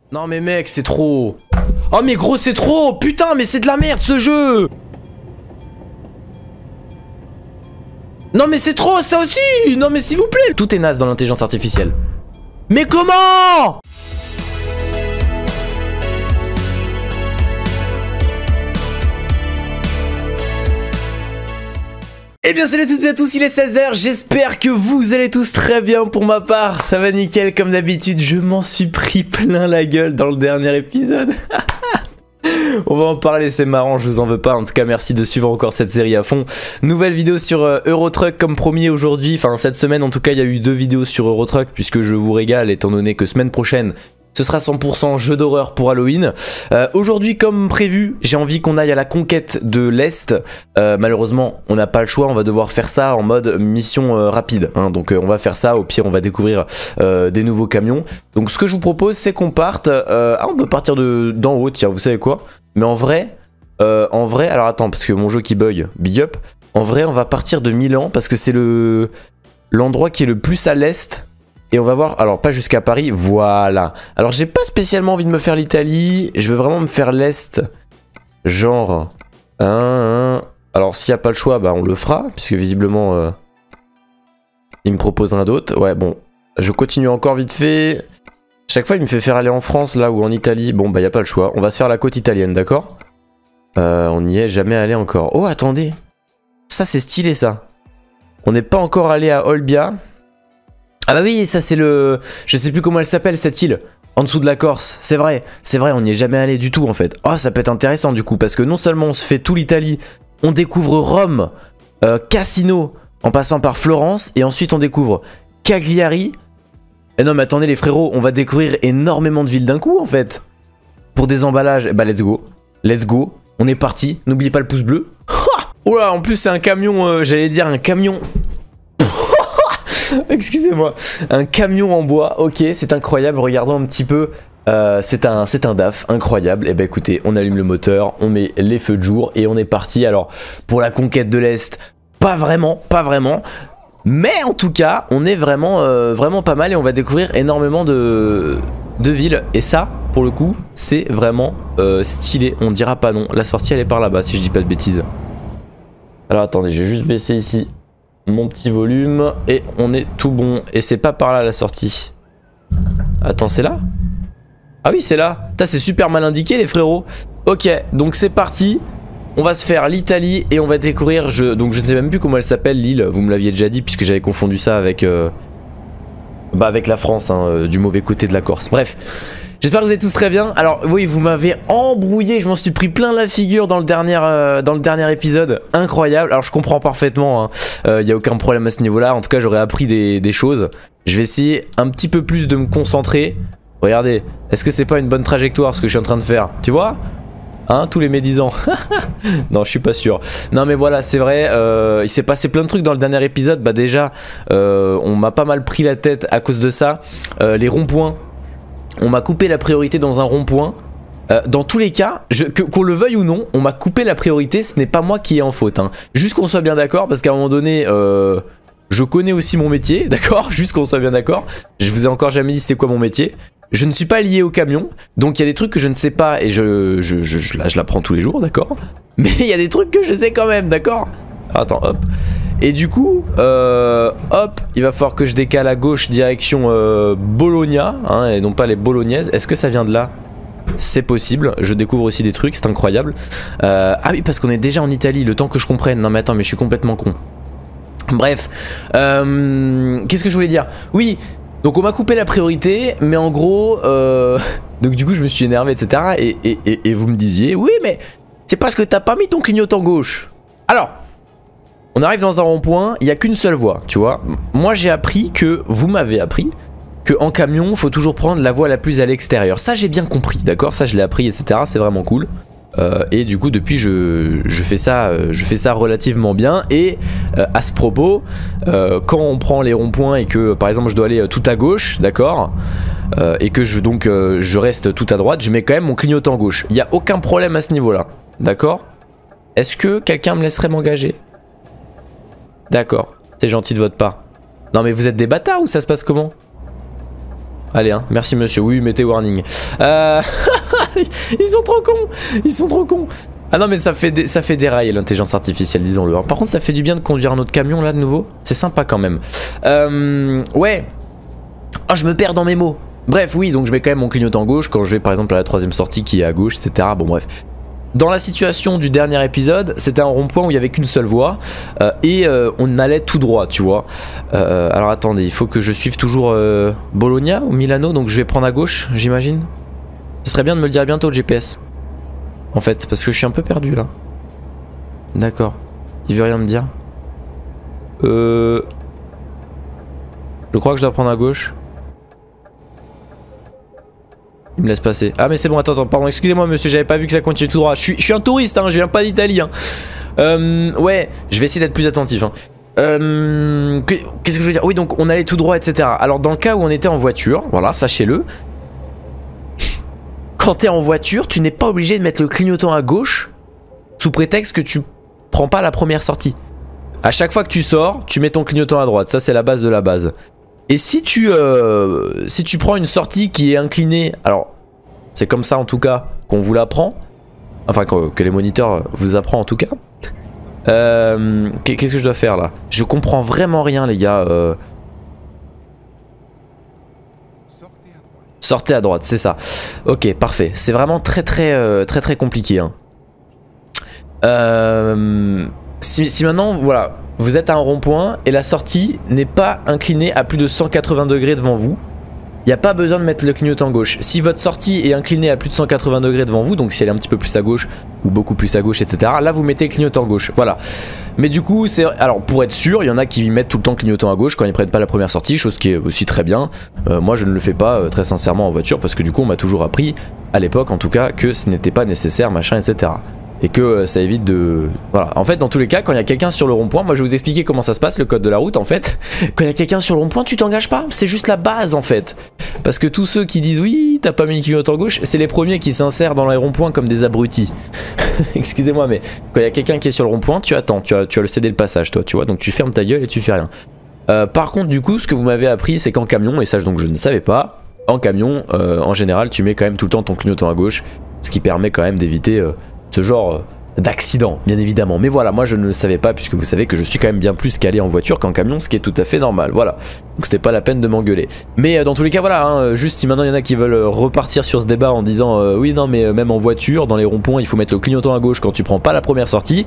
Non mais mec, c'est trop. Oh mais gros, c'est trop. Putain, mais c'est de la merde ce jeu. Non mais c'est trop ça aussi. Non mais s'il vous plaît. Tout est naze dans l'intelligence artificielle. Mais comment? Eh bien salut à toutes et à tous, il est 16h, j'espère que vous allez tous très bien. Pour ma part, ça va nickel comme d'habitude, je m'en suis pris plein la gueule dans le dernier épisode. On va en parler, c'est marrant, je vous en veux pas. En tout cas, merci de suivre encore cette série à fond. Nouvelle vidéo sur Euro Truck comme promis aujourd'hui. Enfin, cette semaine en tout cas, il y a eu 2 vidéos sur Euro Truck puisque je vous régale étant donné que semaine prochaine, ce sera 100% jeu d'horreur pour Halloween. Aujourd'hui, comme prévu, j'ai envie qu'on aille à la conquête de l'Est. Malheureusement, on n'a pas le choix, on va devoir faire ça en mode mission rapide. Hein. Donc on va faire ça, au pire on va découvrir des nouveaux camions. Donc ce que je vous propose, c'est qu'on parte... on peut partir d'en haut, tiens, vous savez quoi? Mais en vrai, alors attends, parce que mon jeu qui bug, big up. En vrai, on va partir de Milan, parce que c'est l'endroit qui est le plus à l'Est. Et on va voir, alors pas jusqu'à Paris, voilà. Alors j'ai pas spécialement envie de me faire l'Italie, je veux vraiment me faire l'Est. Genre, alors s'il n'y a pas le choix, bah on le fera, puisque visiblement, il me propose un d'autre. Ouais, bon, je continue encore vite fait. Chaque fois il me fait faire aller en France, là, ou en Italie. Bon, bah il n'y a pas le choix, on va se faire la côte italienne, d'accord? On n'y est jamais allé encore. Oh, attendez, ça c'est stylé ça. On n'est pas encore allé à Olbia. Ah bah oui, ça c'est le... Je sais plus comment elle s'appelle cette île, en dessous de la Corse, c'est vrai, on n'y est jamais allé du tout en fait. Oh, ça peut être intéressant du coup, parce que non seulement on se fait tout l'Italie, on découvre Rome, Cassino, en passant par Florence, et ensuite on découvre Cagliari. Et non mais attendez les frérots, on va découvrir énormément de villes d'un coup en fait. Pour des emballages, bah let's go, on est parti, n'oubliez pas le pouce bleu. Oula, en plus c'est un camion, j'allais dire un camion... Excusez-moi, un camion en bois, ok, c'est incroyable, regardons un petit peu, c'est un DAF, incroyable. Et bah écoutez, on allume le moteur, on met les feux de jour et on est parti. Alors, pour la conquête de l'Est, pas vraiment, mais en tout cas, on est vraiment, vraiment pas mal et on va découvrir énormément de villes. Et ça, pour le coup, c'est vraiment stylé, on dira pas non. La sortie, elle est par là-bas, si je dis pas de bêtises. Alors attendez, je vais juste baisser ici mon petit volume et on est tout bon. Et c'est pas par là la sortie. Attends, c'est là? Ah oui, c'est là. C'est super mal indiqué les frérots. Ok, donc c'est parti. On va se faire l'Italie et on va découvrir... Donc je sais même plus comment elle s'appelle l'île. Vous me l'aviez déjà dit puisque j'avais confondu ça avec... avec la France, hein, du mauvais côté de la Corse. Bref. J'espère que vous êtes tous très bien. Alors oui, vous m'avez embrouillé, je m'en suis pris plein la figure dans le dernier épisode. Incroyable, alors je comprends parfaitement, hein. Y a aucun problème à ce niveau là. En tout cas j'aurais appris des choses. Je vais essayer un petit peu plus de me concentrer. Regardez, est-ce que c'est pas une bonne trajectoire ce que je suis en train de faire? Tu vois? Hein, tous les médisants. Non, je suis pas sûr. Non mais voilà, c'est vrai, il s'est passé plein de trucs dans le dernier épisode. Bah déjà, on m'a pas mal pris la tête à cause de ça. Les ronds-points, on m'a coupé la priorité dans un rond-point. Dans tous les cas, qu'on le veuille ou non, on m'a coupé la priorité, ce n'est pas moi qui ai en faute, hein. Juste qu'on soit bien d'accord, parce qu'à un moment donné, je connais aussi mon métier, d'accord? Juste qu'on soit bien d'accord. Je vous ai encore jamais dit c'était quoi mon métier. Je ne suis pas lié au camion, donc il y a des trucs que je ne sais pas et je l'apprends tous les jours, d'accord? Mais il y a des trucs que je sais quand même, d'accord? Attends, hop. Et du coup, hop, il va falloir que je décale à gauche direction Bologna, hein, et non pas les bolognaises. Est-ce que ça vient de là? C'est possible, je découvre aussi des trucs, c'est incroyable. Ah oui, parce qu'on est déjà en Italie, le temps que je comprenne. Non mais attends, mais je suis complètement con. Bref, qu'est-ce que je voulais dire? Oui, donc on m'a coupé la priorité, mais en gros, donc du coup je me suis énervé, etc. Et vous me disiez, oui mais c'est parce que t'as pas mis ton clignotant gauche. Alors... On arrive dans un rond-point, il n'y a qu'une seule voie, tu vois. Moi j'ai appris que, vous m'avez appris, qu'en camion, il faut toujours prendre la voie la plus à l'extérieur. Ça j'ai bien compris, d'accord? Ça je l'ai appris, etc. C'est vraiment cool. Et du coup depuis je fais ça relativement bien. Et à ce propos, quand on prend les ronds-points et que par exemple je dois aller tout à gauche, d'accord, et que je reste tout à droite, je mets quand même mon clignotant gauche. Il n'y a aucun problème à ce niveau-là, d'accord? Est-ce que quelqu'un me laisserait m'engager? D'accord, c'est gentil de votre part. Non mais vous êtes des bâtards ou ça se passe comment? Allez, hein. Merci monsieur. Oui, mettez warning. Ils sont trop cons. Ils sont trop cons. Ah non mais ça fait dérailler l'intelligence artificielle, disons-le. Par contre ça fait du bien de conduire un autre camion là de nouveau. C'est sympa quand même. Ouais. Ah je me perds dans mes mots. Bref oui, donc je mets quand même mon clignotant gauche quand je vais par exemple à la troisième sortie qui est à gauche, etc. Bon bref. Dans la situation du dernier épisode, c'était un rond-point où il n'y avait qu'une seule voie et on allait tout droit, tu vois. Alors attendez, il faut que je suive toujours Bologna ou Milano, donc je vais prendre à gauche, j'imagine. Ce serait bien de me le dire bientôt le GPS. En fait, parce que je suis un peu perdu là. D'accord. Il veut rien me dire. Je crois que je dois prendre à gauche. Il me laisse passer. Ah mais c'est bon, attends, pardon, excusez-moi monsieur, j'avais pas vu que ça continue tout droit. Je suis un touriste, hein, je viens pas d'Italie. Hein. Ouais, je vais essayer d'être plus attentif. Hein. Qu'est-ce que je veux dire? Oui, donc on allait tout droit, etc. Alors dans le cas où on était en voiture, voilà, sachez-le. Quand t'es en voiture, tu n'es pas obligé de mettre le clignotant à gauche sous prétexte que tu prends pas la première sortie. À chaque fois que tu sors, tu mets ton clignotant à droite. Ça, c'est la base de la base. Et si tu prends une sortie qui est inclinée, alors c'est comme ça en tout cas qu'on vous l'apprend, enfin que les moniteurs vous apprennent en tout cas. Qu'est-ce que je dois faire là? Je comprends vraiment rien les gars. Sortez à droite, c'est ça. Ok, parfait. C'est vraiment très compliqué. Hein. Si maintenant, voilà, vous êtes à un rond-point et la sortie n'est pas inclinée à plus de 180 degrés devant vous, il n'y a pas besoin de mettre le clignotant gauche. Si votre sortie est inclinée à plus de 180 degrés devant vous, donc si elle est un petit peu plus à gauche ou beaucoup plus à gauche, etc., là vous mettez clignotant gauche. Voilà. Mais du coup, alors pour être sûr, il y en a qui mettent tout le temps clignotant à gauche quand ils prennent pas la première sortie, chose qui est aussi très bien. Moi je ne le fais pas très sincèrement en voiture parce que du coup on m'a toujours appris, à l'époque en tout cas, que ce n'était pas nécessaire, machin, etc. Et que ça évite de... Voilà, en fait dans tous les cas quand il y a quelqu'un sur le rond-point, moi je vais vous expliquer comment ça se passe, le code de la route en fait. Quand il y a quelqu'un sur le rond-point, tu t'engages pas, c'est juste la base en fait. Parce que tous ceux qui disent oui t'as pas mis le clignotant gauche, c'est les premiers qui s'insèrent dans les ronds-points comme des abrutis. Excusez-moi mais quand il y a quelqu'un qui est sur le rond-point, tu attends, tu as le cédé le passage toi, tu vois, donc tu fermes ta gueule et tu fais rien. Par contre du coup ce que vous m'avez appris c'est qu'en camion, et ça donc je ne savais pas, en camion en général tu mets quand même tout le temps ton clignotant à gauche, ce qui permet quand même d'éviter... ce genre d'accident bien évidemment, mais voilà, moi je ne le savais pas puisque vous savez que je suis quand même bien plus calé en voiture qu'en camion, ce qui est tout à fait normal, voilà, donc c'était pas la peine de m'engueuler, mais dans tous les cas voilà, hein, juste si maintenant il y en a qui veulent repartir sur ce débat en disant oui non mais même en voiture, dans les ronds-points il faut mettre le clignotant à gauche quand tu prends pas la première sortie,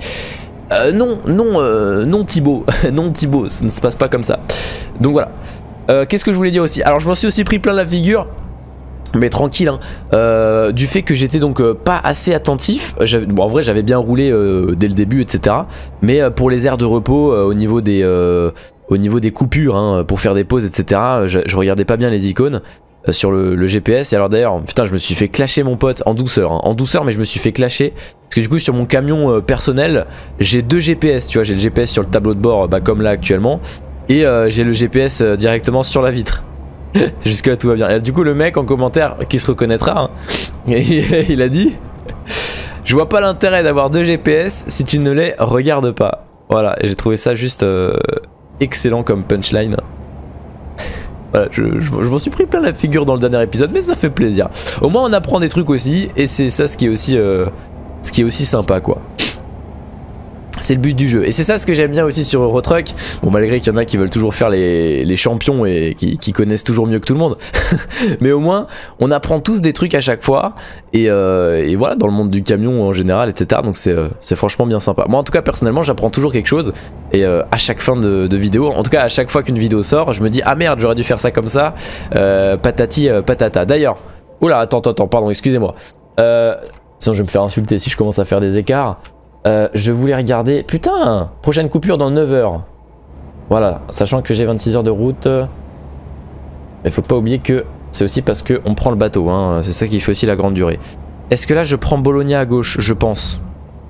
non Thibaut, non Thibaut, ça ne se passe pas comme ça, donc voilà. Qu'est-ce que je voulais dire aussi, alors je m'en suis aussi pris plein la figure. Mais tranquille hein, du fait que j'étais donc pas assez attentif. Bon, en vrai j'avais bien roulé dès le début etc. Mais pour les aires de repos au niveau des coupures hein, pour faire des pauses etc. Je regardais pas bien les icônes sur le GPS. Et alors d'ailleurs putain je me suis fait clasher mon pote en douceur hein, en douceur, mais je me suis fait clasher. Parce que du coup sur mon camion personnel j'ai deux GPS, tu vois, j'ai le GPS sur le tableau de bord comme là actuellement. Et j'ai le GPS directement sur la vitre. Jusque là tout va bien. Et du coup le mec en commentaire qui se reconnaîtra hein, il a dit je vois pas l'intérêt d'avoir deux GPS si tu ne les regardes pas. Voilà, et j'ai trouvé ça juste excellent comme punchline. Voilà, je m'en suis pris plein la figure dans le dernier épisode, mais ça fait plaisir. Au moins on apprend des trucs aussi, et c'est ça ce qui est aussi sympa quoi. C'est le but du jeu, et c'est ça ce que j'aime bien aussi sur Eurotruck. Bon, malgré qu'il y en a qui veulent toujours faire les champions et qui connaissent toujours mieux que tout le monde. Mais au moins on apprend tous des trucs à chaque fois. Et voilà, dans le monde du camion en général, etc. Donc c'est franchement bien sympa. Moi en tout cas personnellement j'apprends toujours quelque chose. Et à chaque fin de vidéo, en tout cas à chaque fois qu'une vidéo sort, je me dis ah merde j'aurais dû faire ça comme ça, patati patata. D'ailleurs, oula attends pardon, excusez-moi, sinon je vais me faire insulter si je commence à faire des écarts. Je voulais regarder... Putain, prochaine coupure dans 9 heures. Voilà, sachant que j'ai 26 heures de route. Mais faut pas oublier que c'est aussi parce qu'on prend le bateau, hein. C'est ça qui fait aussi la grande durée. Est-ce que là je prends Bologna à gauche? Je pense.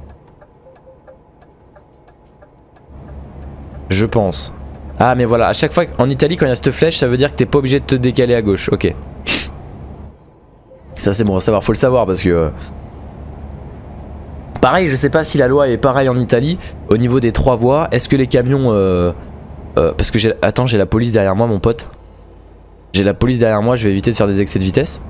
Je pense. Ah mais voilà, à chaque fois en Italie quand il y a cette flèche, ça veut dire que t'es pas obligé de te décaler à gauche. Ok. Ça c'est bon à savoir, faut le savoir parce que... Pareil, je sais pas si la loi est pareille en Italie au niveau des 3 voies. Est-ce que les camions... parce que j'ai... Attends, j'ai la police derrière moi, mon pote. J'ai la police derrière moi, je vais éviter de faire des excès de vitesse.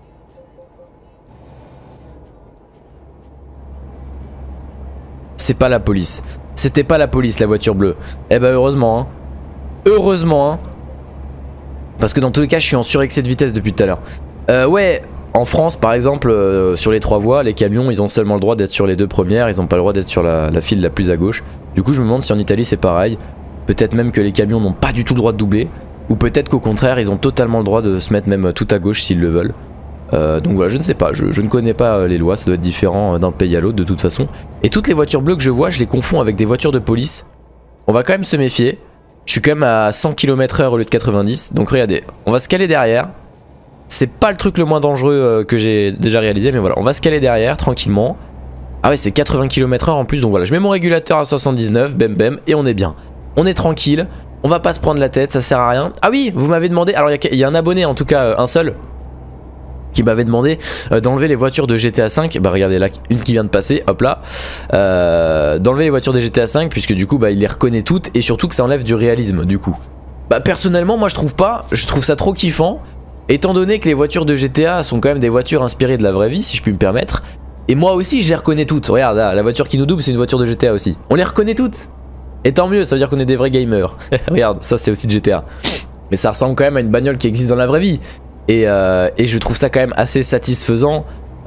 C'est pas la police. C'était pas la police, la voiture bleue. Eh bah heureusement, hein. Heureusement, hein. Parce que dans tous les cas, je suis en surexcès de vitesse depuis tout à l'heure. Ouais, en France, par exemple, sur les 3 voies, les camions, ils ont seulement le droit d'être sur les 2 premières. Ils ont pas le droit d'être sur la file la plus à gauche. Du coup, je me demande si en Italie, c'est pareil. Peut-être même que les camions n'ont pas du tout le droit de doubler. Ou peut-être qu'au contraire, ils ont totalement le droit de se mettre même tout à gauche s'ils le veulent. Donc voilà, je ne sais pas, je ne connais pas les lois, ça doit être différent d'un pays à l'autre de toute façon. Et toutes les voitures bleues que je vois, je les confonds avec des voitures de police. On va quand même se méfier. Je suis quand même à 100 km/h au lieu de 90. Donc regardez, on va se caler derrière. C'est pas le truc le moins dangereux que j'ai déjà réalisé, mais voilà, on va se caler derrière tranquillement. Ah ouais, c'est 80 km/h en plus, donc voilà, je mets mon régulateur à 79, bam bam, et on est bien. On est tranquille, on va pas se prendre la tête, ça sert à rien. Ah oui, vous m'avez demandé, alors il y a un abonné, en tout cas un seul, qui m'avait demandé d'enlever les voitures de GTA 5. Bah regardez là, une qui vient de passer, hop là. D'enlever les voitures de GTA 5 puisque du coup bah il les reconnaît toutes et surtout que ça enlève du réalisme du coup. Bah personnellement moi je trouve pas, je trouve ça trop kiffant. Étant donné que les voitures de GTA sont quand même des voitures inspirées de la vraie vie si je puis me permettre. Et moi aussi je les reconnais toutes. Regarde là, la voiture qui nous double c'est une voiture de GTA aussi. On les reconnaît toutes. Et tant mieux, ça veut dire qu'on est des vrais gamers. Regarde, ça c'est aussi de GTA. Mais ça ressemble quand même à une bagnole qui existe dans la vraie vie. Et je trouve ça quand même assez satisfaisant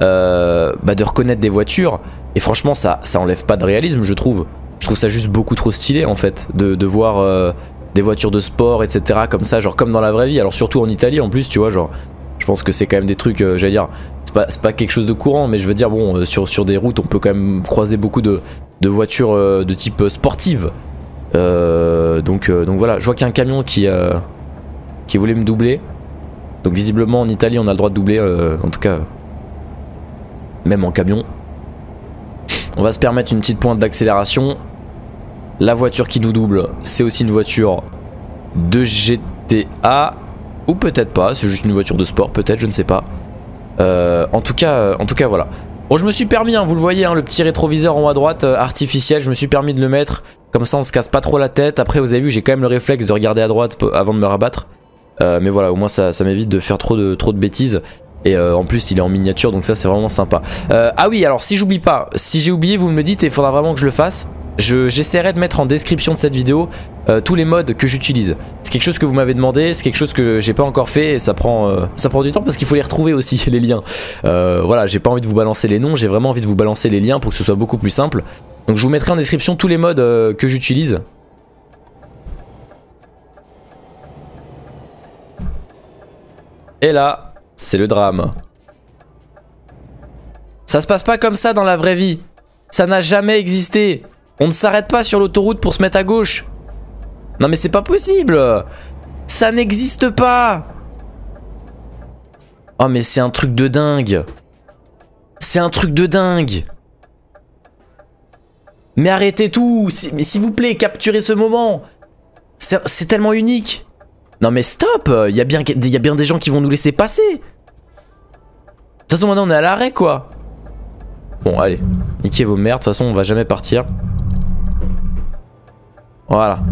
de reconnaître des voitures. Et franchement ça enlève pas de réalisme je trouve. Je trouve ça juste beaucoup trop stylé en fait de voir des voitures de sport etc comme ça, genre comme dans la vraie vie. Alors surtout en Italie en plus tu vois, genre je pense que c'est quand même des trucs, j'allais dire, c'est pas quelque chose de courant. Mais je veux dire bon, sur des routes on peut quand même croiser beaucoup de voitures de type sportive. Donc voilà, je vois qu'il y a un camion qui voulait me doubler. Donc visiblement en Italie on a le droit de doubler, en tout cas même en camion. On va se permettre une petite pointe d'accélération. La voiture qui nous double c'est aussi une voiture de GTA. Ou peut-être pas, c'est juste une voiture de sport peut-être, je ne sais pas. En tout cas voilà. Bon je me suis permis, hein, vous le voyez, hein, le petit rétroviseur en haut à droite artificiel, je me suis permis de le mettre. Comme ça on se casse pas trop la tête. Après vous avez vu j'ai quand même le réflexe de regarder à droite avant de me rabattre. Mais voilà, au moins ça m'évite de faire trop de bêtises. Et en plus il est en miniature donc ça c'est vraiment sympa. Ah oui, alors si j'oublie pas, si j'ai oublié vous me le dites et il faudra vraiment que je le fasse. J'essaierai de mettre en description de cette vidéo tous les mods que j'utilise. C'est quelque chose que vous m'avez demandé, c'est quelque chose que j'ai pas encore fait et ça prend du temps parce qu'il faut les retrouver aussi les liens. Voilà, j'ai pas envie de vous balancer les noms, j'ai vraiment envie de vous balancer les liens pour que ce soit beaucoup plus simple. Donc je vous mettrai en description tous les mods que j'utilise. Et là, c'est le drame. Ça se passe pas comme ça dans la vraie vie. Ça n'a jamais existé. On ne s'arrête pas sur l'autoroute pour se mettre à gauche. Non mais c'est pas possible. Ça n'existe pas. Oh mais c'est un truc de dingue. C'est un truc de dingue. Mais arrêtez tout. Mais s'il vous plaît, capturez ce moment. C'est tellement unique. Non mais stop, il y a bien des gens qui vont nous laisser passer. De toute façon maintenant on est à l'arrêt quoi. Bon allez, niquez vos merdes, de toute façon on va jamais partir. Voilà.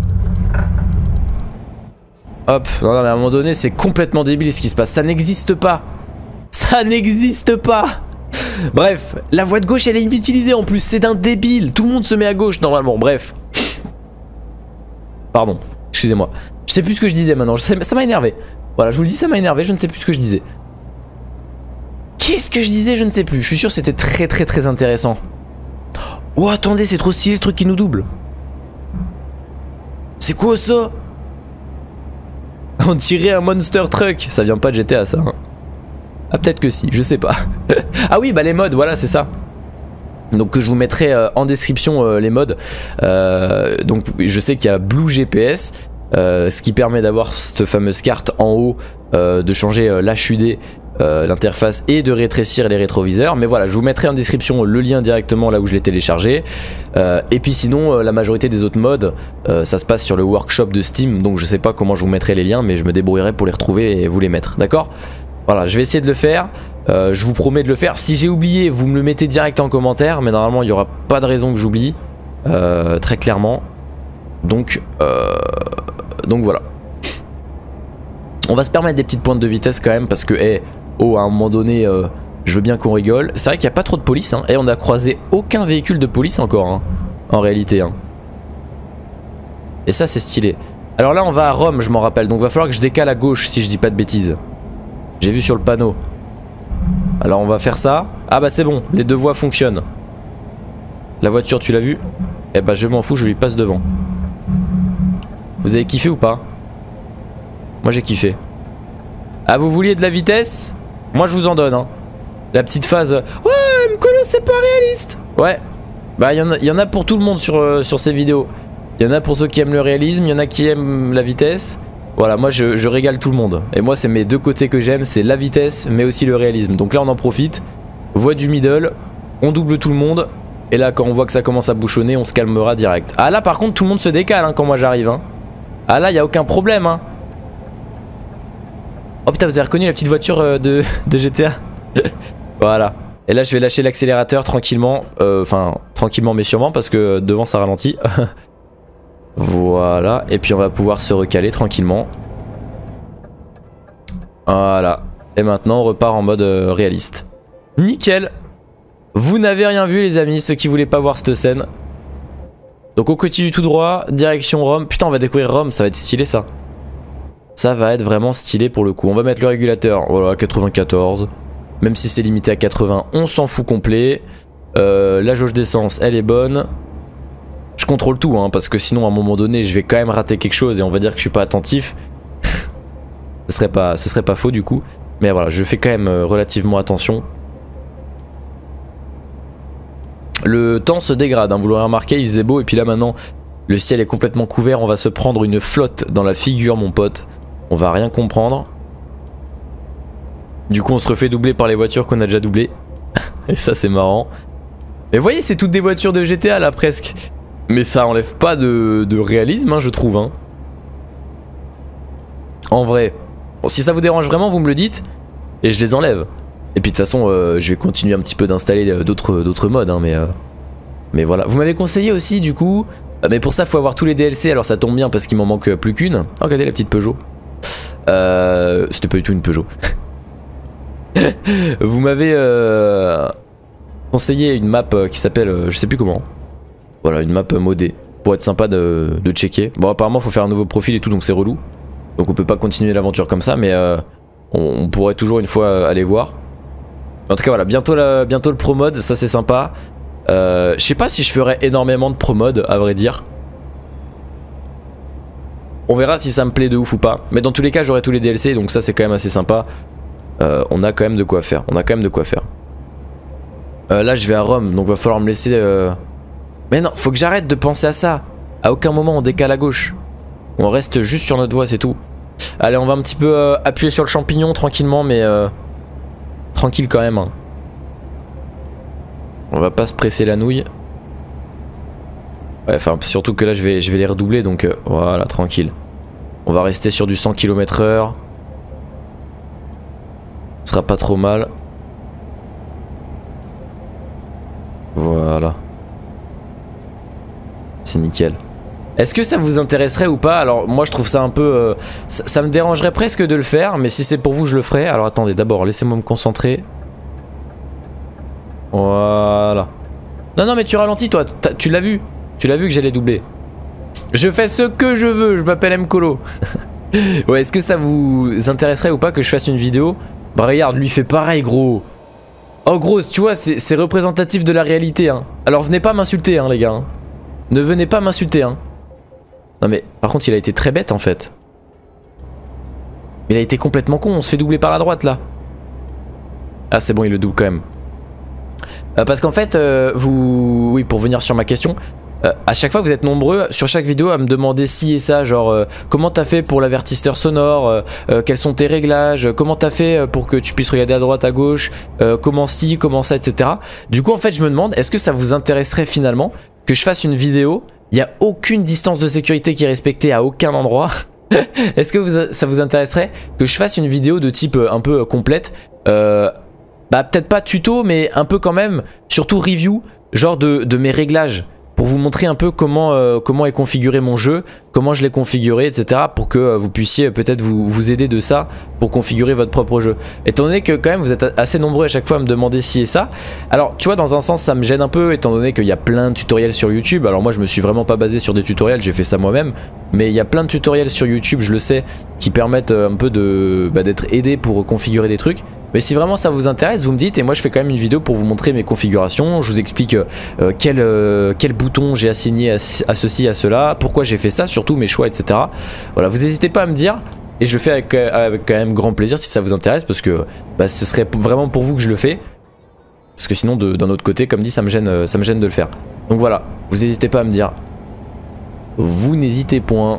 Hop, non mais à un moment donné c'est complètement débile ce qui se passe, ça n'existe pas. Ça n'existe pas. Bref, la voie de gauche elle est inutilisée en plus, c'est d'un débile. Tout le monde se met à gauche normalement, bref. Pardon, excusez-moi. Je sais plus ce que je disais maintenant, ça m'a énervé. Voilà, je vous le dis, ça m'a énervé, je ne sais plus ce que je disais. Qu'est-ce que je disais, je ne sais plus. Je suis sûr que c'était très intéressant. Oh attendez, c'est trop stylé le truc qui nous double. C'est quoi ça? On dirait un monster truck. Ça vient pas de GTA ça hein. Ah peut-être que si, je sais pas. Ah oui bah les mods, voilà c'est ça. Donc je vous mettrai en description les mods. Donc je sais qu'il y a Blue GPS, ce qui permet d'avoir cette fameuse carte en haut, de changer l'HUD, l'interface et de rétrécir les rétroviseurs. Mais voilà, je vous mettrai en description le lien directement là où je l'ai téléchargé. Et puis sinon la majorité des autres mods ça se passe sur le workshop de Steam. Donc je sais pas comment je vous mettrai les liens, mais je me débrouillerai pour les retrouver et vous les mettre, d'accord? Voilà, je vais essayer de le faire. Je vous promets de le faire. Si j'ai oublié, vous me le mettez direct en commentaire. Mais normalement, il n'y aura pas de raison que j'oublie. Très clairement. Donc voilà. On va se permettre des petites pointes de vitesse quand même parce que, à un moment donné, je veux bien qu'on rigole. C'est vrai qu'il n'y a pas trop de police, hein. Et on a croisé aucun véhicule de police encore, hein, en réalité, hein. Et ça, c'est stylé. Alors là, on va à Rome, je m'en rappelle. Donc, va falloir que je décale à gauche si je dis pas de bêtises. J'ai vu sur le panneau. Alors, on va faire ça. Ah bah, c'est bon, les deux voies fonctionnent. La voiture, tu l'as vue? Eh bah, je m'en fous, je lui passe devant. Vous avez kiffé ou pas? Moi, j'ai kiffé. Ah, vous vouliez de la vitesse? Moi, je vous en donne, hein. La petite phase. Ouais, Mkolo, c'est pas réaliste. Ouais. Bah, il y en a pour tout le monde sur ces vidéos. Il y en a pour ceux qui aiment le réalisme, il y en a qui aiment la vitesse. Voilà, moi je régale tout le monde. Et moi c'est mes deux côtés que j'aime, c'est la vitesse mais aussi le réalisme. Donc là on en profite, voie du middle, on double tout le monde. Et là quand on voit que ça commence à bouchonner, on se calmera direct. Ah là par contre tout le monde se décale hein, quand moi j'arrive. Hein. Ah là il n'y a aucun problème. Hein. Oh putain, vous avez reconnu la petite voiture de GTA. Voilà. Et là je vais lâcher l'accélérateur tranquillement. Enfin tranquillement mais sûrement parce que devant ça ralentit. Voilà, et puis on va pouvoir se recaler tranquillement. Voilà, et maintenant on repart en mode réaliste. Nickel. Vous n'avez rien vu les amis, ceux qui voulaient pas voir cette scène. Donc on continue tout droit, direction Rome. Putain, on va découvrir Rome, ça va être stylé ça. Ça va être vraiment stylé pour le coup. On va mettre le régulateur, voilà, 94. Même si c'est limité à 80, on s'en fout complet. La jauge d'essence, elle est bonne. Je contrôle tout hein, parce que sinon à un moment donné je vais quand même rater quelque chose et on va dire que je suis pas attentif. ce serait pas faux du coup. Mais voilà, je fais quand même relativement attention. Le temps se dégrade, hein, vous l'aurez remarqué, il faisait beau et puis là maintenant le ciel est complètement couvert. On va se prendre une flotte dans la figure mon pote. On va rien comprendre. Du coup on se refait doubler par les voitures qu'on a déjà doublées. Et ça c'est marrant. Mais vous voyez c'est toutes des voitures de GTA là presque. Mais ça enlève pas de réalisme, hein, je trouve. Hein. En vrai. Bon, si ça vous dérange vraiment, vous me le dites. Et je les enlève. Et puis de toute façon, je vais continuer un petit peu d'installer d'autres modes. Hein, mais voilà. Vous m'avez conseillé aussi, du coup. Mais pour ça, il faut avoir tous les DLC. Alors ça tombe bien parce qu'il m'en manque plus qu'une. Oh, regardez la petite Peugeot. C'était pas du tout une Peugeot. Vous m'avez conseillé une map qui s'appelle. Je sais plus comment. Voilà, une map modée pour être sympa de checker. Bon, apparemment, il faut faire un nouveau profil et tout, donc c'est relou. Donc, on peut pas continuer l'aventure comme ça, mais on pourrait toujours une fois aller voir. En tout cas, voilà, bientôt le pro mode, ça c'est sympa. Je sais pas si je ferai énormément de pro mode, à vrai dire. On verra si ça me plaît de ouf ou pas. Mais dans tous les cas, j'aurai tous les DLC, donc ça c'est quand même assez sympa. On a quand même de quoi faire. Là, je vais à Rome, donc va falloir me laisser. Mais non, faut que j'arrête de penser à ça. À aucun moment on décale à gauche. On reste juste sur notre voie, c'est tout. Allez, on va un petit peu appuyer sur le champignon tranquillement, mais tranquille quand même. Hein. On va pas se presser la nouille. Ouais, enfin, surtout que là, je vais les redoubler, donc voilà, tranquille. On va rester sur du 100 km/h. Ce sera pas trop mal. Voilà. C'est nickel. Est-ce que ça vous intéresserait ou pas? Alors moi je trouve ça un peu... ça me dérangerait presque de le faire, mais si c'est pour vous je le ferai. Alors attendez, d'abord laissez-moi me concentrer. Voilà. Non mais tu ralentis toi, tu l'as vu. Tu l'as vu que j'allais doubler. Je fais ce que je veux, je m'appelle Mkolo. Ouais, est-ce que ça vous intéresserait ou pas que je fasse une vidéo? Bah regarde, lui fait pareil gros. Oh gros, tu vois, c'est représentatif de la réalité hein. Alors venez pas m'insulter hein les gars hein. Ne venez pas m'insulter hein. Non mais par contre il a été très bête en fait. Il a été complètement con, on se fait doubler par la droite là. Ah c'est bon, il le double quand même. Parce qu'en fait oui, pour venir sur ma question, à chaque fois vous êtes nombreux sur chaque vidéo à me demander ci et ça, genre comment t'as fait pour l'avertisseur sonore, quels sont tes réglages, comment t'as fait pour que tu puisses regarder à droite à gauche, comment ci, comment ça, etc. Du coup en fait je me demande, est-ce que ça vous intéresserait finalement que je fasse une vidéo, il n'y a aucune distance de sécurité qui est respectée à aucun endroit. Est-ce que ça vous intéresserait que je fasse une vidéo de type un peu complète, bah peut-être pas tuto mais un peu quand même, surtout review, genre de mes réglages, pour vous montrer un peu comment est configuré mon jeu, comment je l'ai configuré, etc. pour que vous puissiez peut-être vous aider de ça pour configurer votre propre jeu. Étant donné que quand même vous êtes assez nombreux à chaque fois à me demander ci et ça, alors tu vois, dans un sens ça me gêne un peu étant donné qu'il y a plein de tutoriels sur YouTube. Alors moi je me suis vraiment pas basé sur des tutoriels, j'ai fait ça moi-même, mais il y a plein de tutoriels sur YouTube, je le sais, qui permettent un peu d'être aidé pour configurer des trucs. Mais si vraiment ça vous intéresse, vous me dites, et moi je fais quand même une vidéo pour vous montrer mes configurations, je vous explique quel bouton j'ai assigné à ceci, à cela, pourquoi j'ai fait ça, surtout mes choix, etc. Voilà, vous n'hésitez pas à me dire, et je le fais avec quand même grand plaisir si ça vous intéresse, parce que ce serait vraiment pour vous que je le fais, parce que sinon d'un autre côté, comme dit, ça me gêne de le faire. Donc voilà, vous n'hésitez pas à me dire, vous n'hésitez point.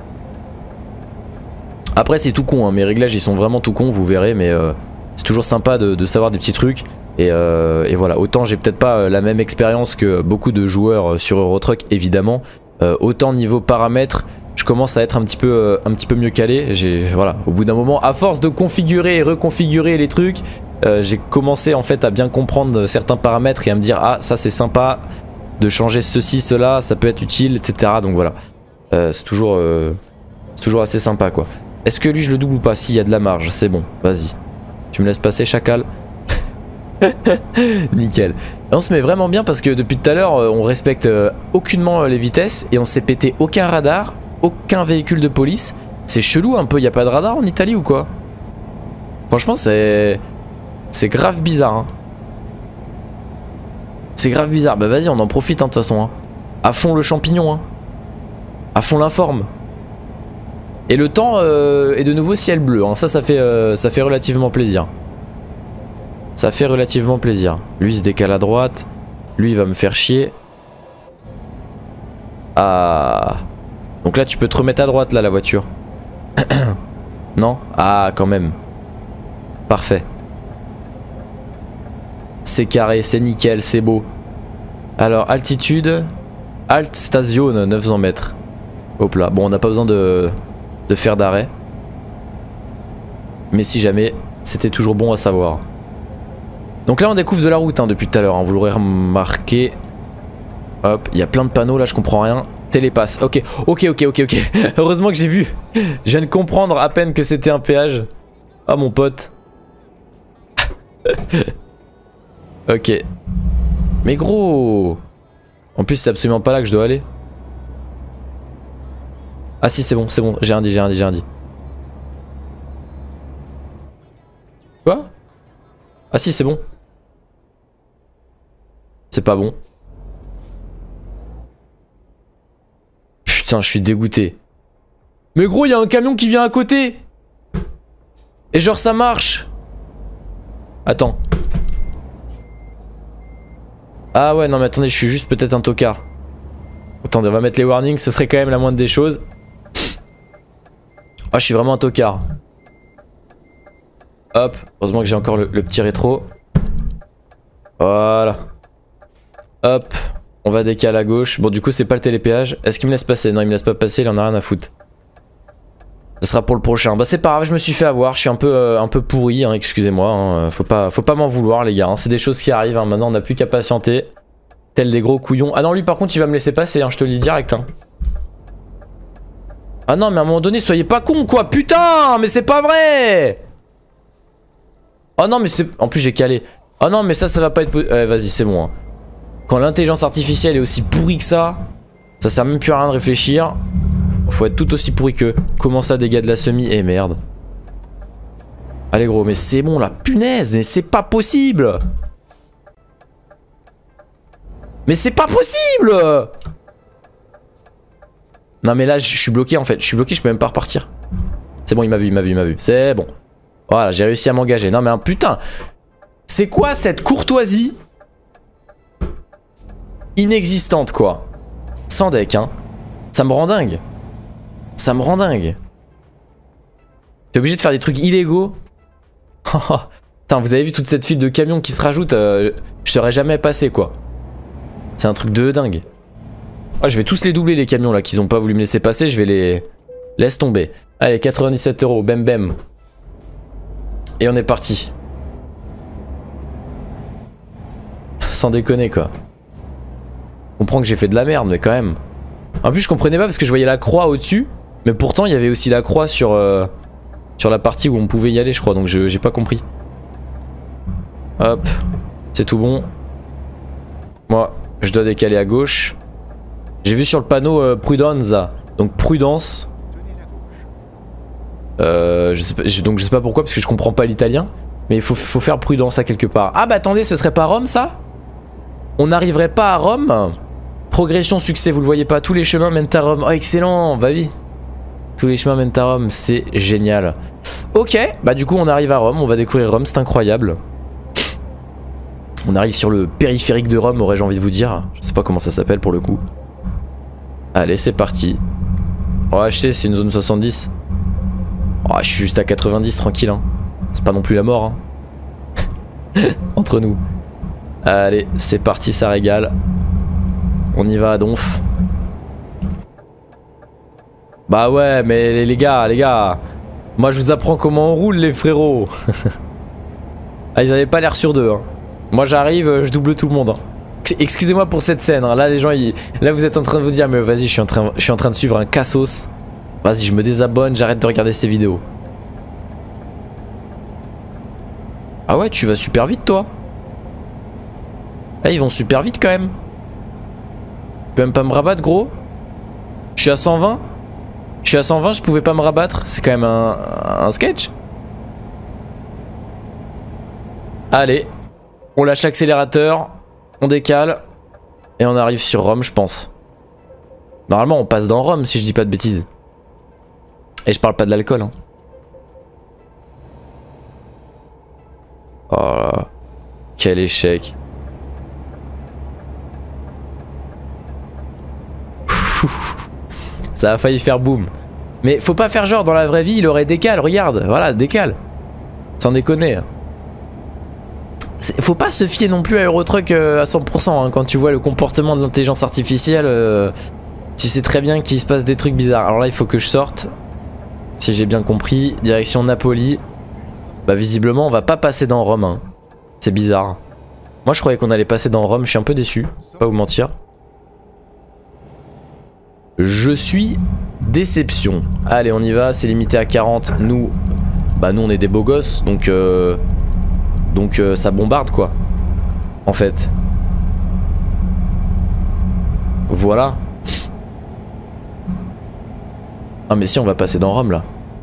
Après c'est tout con, hein, mes réglages ils sont vraiment tout cons, vous verrez, mais c'est toujours sympa de savoir des petits trucs. Et voilà, autant j'ai peut-être pas la même expérience que beaucoup de joueurs sur Euro Truck évidemment, autant niveau paramètres je commence à être un petit peu mieux calé. Voilà, au bout d'un moment, à force de configurer et reconfigurer les trucs, j'ai commencé en fait à bien comprendre certains paramètres et à me dire ah ça c'est sympa de changer ceci, cela, ça peut être utile, etc. Donc voilà, c'est toujours assez sympa quoi. Est-ce que lui je le double ou pas? Si, il y a de la marge, c'est bon, vas-y. Tu me laisses passer, chacal. Nickel. Et on se met vraiment bien parce que depuis tout à l'heure on respecte aucunement les vitesses et on s'est pété aucun radar, aucun véhicule de police. C'est chelou un peu, y a pas de radar en Italie ou quoi? Franchement c'est grave bizarre hein. C'est grave bizarre, bah vas-y on en profite hein, de toute façon hein. À fond le champignon hein. À fond l'informe. Et le temps est de nouveau ciel bleu hein. Ça fait relativement plaisir. Ça fait relativement plaisir. Lui il se décale à droite. Lui il va me faire chier. Ah. Donc là tu peux te remettre à droite là la voiture. Non? Ah quand même. Parfait. C'est carré, c'est nickel, c'est beau. Alors altitude. Alt station 900 mètres. Hop là. Bon on n'a pas besoin de faire d'arrêt. Mais si jamais, c'était toujours bon à savoir. Donc là on découvre de la route hein, depuis tout à l'heure, hein, vous l'aurez remarqué. Hop, il y a plein de panneaux là, je comprends rien. Télépasse, ok. Heureusement que j'ai vu. Je viens de comprendre à peine que c'était un péage. Ah mon pote. Ok. Mais gros. En plus c'est absolument pas là que je dois aller. Ah si c'est bon, j'ai rien dit. Quoi? Ah si c'est bon. C'est pas bon. Putain, je suis dégoûté. Mais gros, il y a un camion qui vient à côté. Et genre ça marche. Attends. Ah ouais, non mais attendez, je suis juste peut-être un tocard. Attendez, on va mettre les warnings, ce serait quand même la moindre des choses. Ah, je suis vraiment un tocard. Hop, heureusement que j'ai encore le petit rétro. Voilà. Hop, on va décaler à gauche. Bon, du coup, c'est pas le télépéage. Est-ce qu'il me laisse passer? Non, il me laisse pas passer, il en a rien à foutre. Ce sera pour le prochain. Bah, c'est pas grave, je me suis fait avoir. Je suis un peu pourri, hein, excusez-moi. Hein. Faut pas m'en vouloir, les gars. Hein. C'est des choses qui arrivent. Hein. Maintenant, on n'a plus qu'à patienter. Tel des gros couillons. Ah non, lui, par contre, il va me laisser passer, hein, je te le dis direct. Hein. Ah non, mais à un moment donné, soyez pas con, quoi. Putain, mais c'est pas vrai. Oh non, mais c'est... En plus, j'ai calé. Oh non, mais ça va pas être... vas-y, c'est bon. Hein. Quand l'intelligence artificielle est aussi pourrie que ça sert même plus à rien de réfléchir. Faut être tout aussi pourri que... Comment ça, dégâts de la semi? Eh merde. Allez gros, mais c'est bon là. Punaise, mais c'est pas possible. Mais c'est pas possible. Non mais là, je suis bloqué en fait. Je suis bloqué, je peux même pas repartir. C'est bon, il m'a vu. C'est bon. Voilà, j'ai réussi à m'engager. Non mais un putain. C'est quoi cette courtoisie inexistante quoi. Sans deck hein. Ça me rend dingue. Ça me rend dingue. T'es obligé de faire des trucs illégaux. Putain, vous avez vu toute cette file de camions qui se rajoute. Je serais jamais passé quoi. C'est un truc de dingue. Oh, je vais tous les doubler les camions là qu'ils ont pas voulu me laisser passer. Je vais les... Laisse tomber. Allez, 97 €. Bem bem. Et on est parti. Sans déconner quoi. Je comprends que j'ai fait de la merde mais quand même. En plus je comprenais pas parce que je voyais la croix au-dessus. Mais pourtant il y avait aussi la croix sur la partie où on pouvait y aller je crois. Donc j'ai pas compris. Hop. C'est tout bon. Moi je dois décaler à gauche. J'ai vu sur le panneau Prudenza. Donc prudence. Donc je sais pas pourquoi parce que je comprends pas l'italien. Mais il faut faire prudence à quelque part. Ah bah attendez, ce serait pas Rome ça? On n'arriverait pas à Rome? Progression, succès, vous le voyez pas. Tous les chemins mènent à Rome. Oh excellent, bah oui. Tous les chemins mènent à Rome, c'est génial. Ok, bah du coup on arrive à Rome, on va découvrir Rome, c'est incroyable. On arrive sur le périphérique de Rome, aurais-je envie de vous dire. Je sais pas comment ça s'appelle pour le coup. Allez, c'est parti. Oh, je sais, c'est une zone 70. Oh, je suis juste à 90, tranquille. Hein. C'est pas non plus la mort. Hein. Entre nous. Allez, c'est parti, ça régale. On y va à donf. Bah ouais, mais les gars. Moi, je vous apprends comment on roule, les frérots. Ah, ils avaient pas l'air sûrs d'eux. Hein. Moi, j'arrive, je double tout le monde. Hein. Excusez-moi pour cette scène. Hein. Là, les gens, là, vous êtes en train de vous dire, mais vas-y, je suis en train de suivre un cassos. Vas-y, je me désabonne, j'arrête de regarder ces vidéos. Ah ouais, tu vas super vite, toi. Eh, ils vont super vite quand même. Tu peux même pas me rabattre, gros. Je suis à 120. Je suis à 120, je pouvais pas me rabattre. C'est quand même un sketch. Allez, on lâche l'accélérateur. On décale. Et on arrive sur Rome, je pense. Normalement, on passe dans Rome, si je dis pas de bêtises. Et je parle pas de l'alcool. Hein. Oh là. Quel échec. Ça a failli faire boum. Mais faut pas faire genre dans la vraie vie il aurait décale, regarde, voilà, décale. Sans déconner. Faut pas se fier non plus à Eurotruck à 100% hein, quand tu vois le comportement de l'intelligence artificielle. Tu sais très bien qu'il se passe des trucs bizarres. Alors là il faut que je sorte. Si j'ai bien compris, direction Napoli. Bah visiblement on va pas passer dans Rome. Hein. C'est bizarre. Moi je croyais qu'on allait passer dans Rome, je suis un peu déçu. Pas vous mentir. Je suis déception. Allez on y va, c'est limité à 40. Nous on est des beaux gosses. Donc ça bombarde quoi. En fait. Voilà. Ah mais si on va passer dans Rome là.